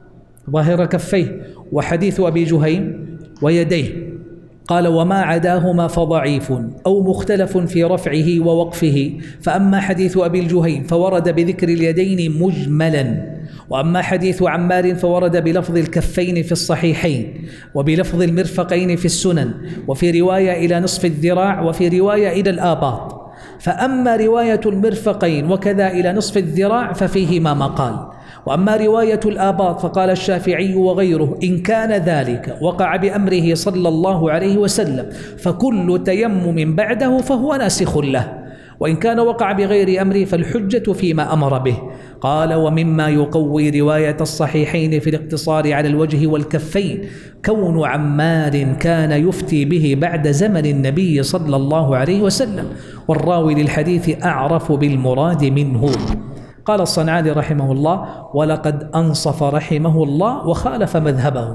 ظاهر كفيه، وحديث أبي جهيم ويديه. قال وما عداهما فضعيف أو مختلف في رفعه ووقفه. فأما حديث أبي الجهيم فورد بذكر اليدين مجملا، وأما حديث عمار فورد بلفظ الكفين في الصحيحين وبلفظ المرفقين في السنن، وفي رواية إلى نصف الذراع، وفي رواية إلى الآباط. فأما رواية المرفقين وكذا إلى نصف الذراع ففيهما مقال، وأما رواية الآباط فقال الشافعي وغيره إن كان ذلك وقع بأمره صلى الله عليه وسلم فكل تيمم بعده فهو ناسخ له، وإن كان وقع بغير أمره فالحجة فيما أمر به. قال ومما يقوي رواية الصحيحين في الاقتصار على الوجه والكفين كون عمار كان يفتي به بعد زمن النبي صلى الله عليه وسلم، والراوي للحديث أعرف بالمراد منه. قال الصنعاني رحمه الله ولقد أنصف رحمه الله وخالف مذهبه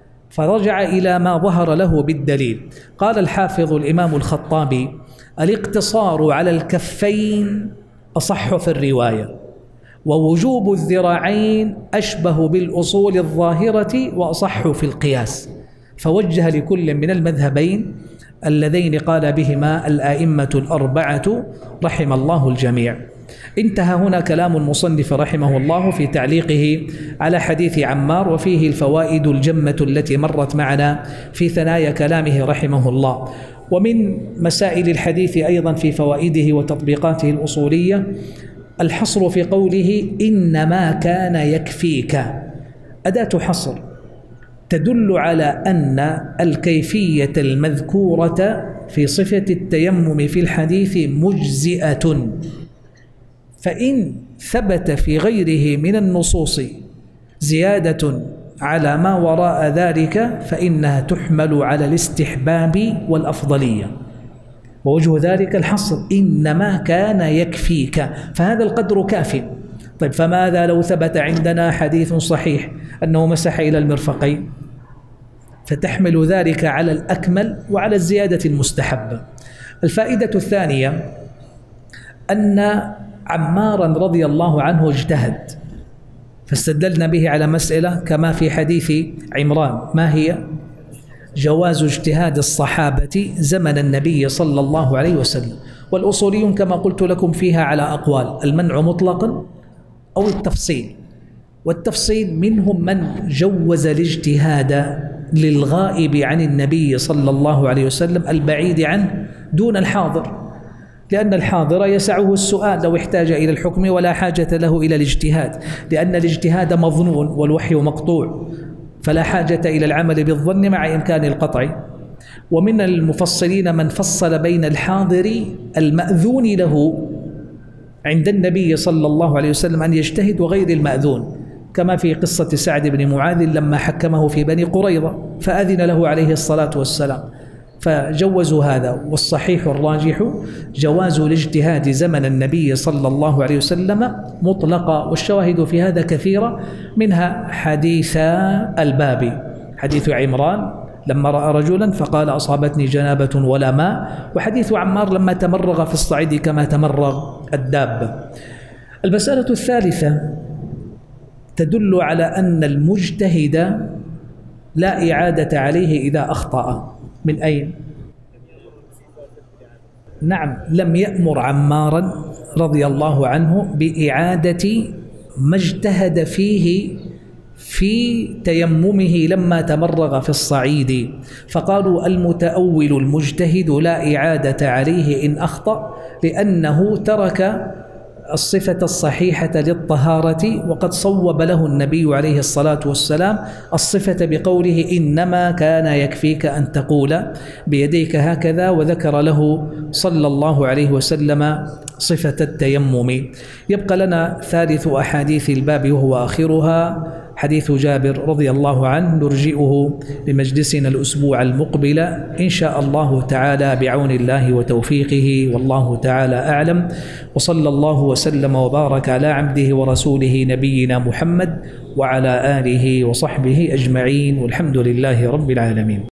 فرجع إلى ما ظهر له بالدليل. قال الحافظ الإمام الخطابي الاقتصار على الكفين أصح في الرواية، ووجوب الذراعين أشبه بالأصول الظاهرة وأصح في القياس، فوجه لكل من المذهبين اللذين قال بهما الآئمة الأربعة رحم الله الجميع. انتهى هنا كلام المصنف رحمه الله في تعليقه على حديث عمار، وفيه الفوائد الجمة التي مرت معنا في ثنايا كلامه رحمه الله. ومن مسائل الحديث أيضا في فوائده وتطبيقاته الأصولية الحصر في قوله إنما كان يكفيك، أداة حصر تدل على أن الكيفية المذكورة في صفة التيمم في الحديث مجزئة، فإن ثبت في غيره من النصوص زيادة على ما وراء ذلك فإنها تحمل على الاستحباب والأفضلية. ووجه ذلك الحصر، إنما كان يكفيك، فهذا القدر كافٍ. طيب فماذا لو ثبت عندنا حديث صحيح أنه مسح إلى المرفقين؟ فتحمل ذلك على الأكمل وعلى الزيادة المستحبة. الفائدة الثانية أن عمارا رضي الله عنه اجتهد، فاستدلنا به على مسألة كما في حديث عمران، ما هي؟ جواز اجتهاد الصحابة زمن النبي صلى الله عليه وسلم. والأصوليون كما قلت لكم فيها على أقوال، المنع مطلقا أو التفصيل. والتفصيل منهم من جوز الاجتهاد للغائب عن النبي صلى الله عليه وسلم البعيد عنه دون الحاضر، لأن الحاضر يسعه السؤال لو احتاج إلى الحكم ولا حاجة له إلى الاجتهاد، لأن الاجتهاد مظنون والوحي مقطوع، فلا حاجة إلى العمل بالظن مع إمكان القطع. ومن المفصلين من فصل بين الحاضر المأذون له عند النبي صلى الله عليه وسلم أن يجتهد وغير المأذون، كما في قصة سعد بن معاذ لما حكمه في بني قريظة فأذن له عليه الصلاة والسلام، فجوزوا هذا. والصحيح الراجح جواز الاجتهاد زمن النبي صلى الله عليه وسلم مطلقا، والشواهد في هذا كثيرة، منها حديث الباب، حديث عمران لما رأى رجلا فقال أصابتني جنابة ولا ماء، وحديث عمار لما تمرغ في الصعيد كما تمرغ الدابة. المسألة الثالثة تدل على أن المجتهد لا إعادة عليه إذا أخطأ. من أين؟ نعم، لم يأمر عمارا رضي الله عنه بإعادة ما اجتهد فيه في تيممه لما تمرغ في الصعيد، فقالوا المتأول المجتهد لا إعادة عليه إن أخطأ، لأنه ترك الصفة الصحيحة للطهارة، وقد صوب له النبي عليه الصلاة والسلام الصفة بقوله إنما كان يكفيك أن تقول بيديك هكذا، وذكر له صلى الله عليه وسلم صفة التيمم. يبقى لنا ثالث أحاديث الباب وهو آخرها حديث جابر رضي الله عنه، نرجئه لمجلسنا الأسبوع المقبل إن شاء الله تعالى بعون الله وتوفيقه، والله تعالى أعلم. وصلى الله وسلم وبارك على عبده ورسوله نبينا محمد وعلى آله وصحبه أجمعين، والحمد لله رب العالمين.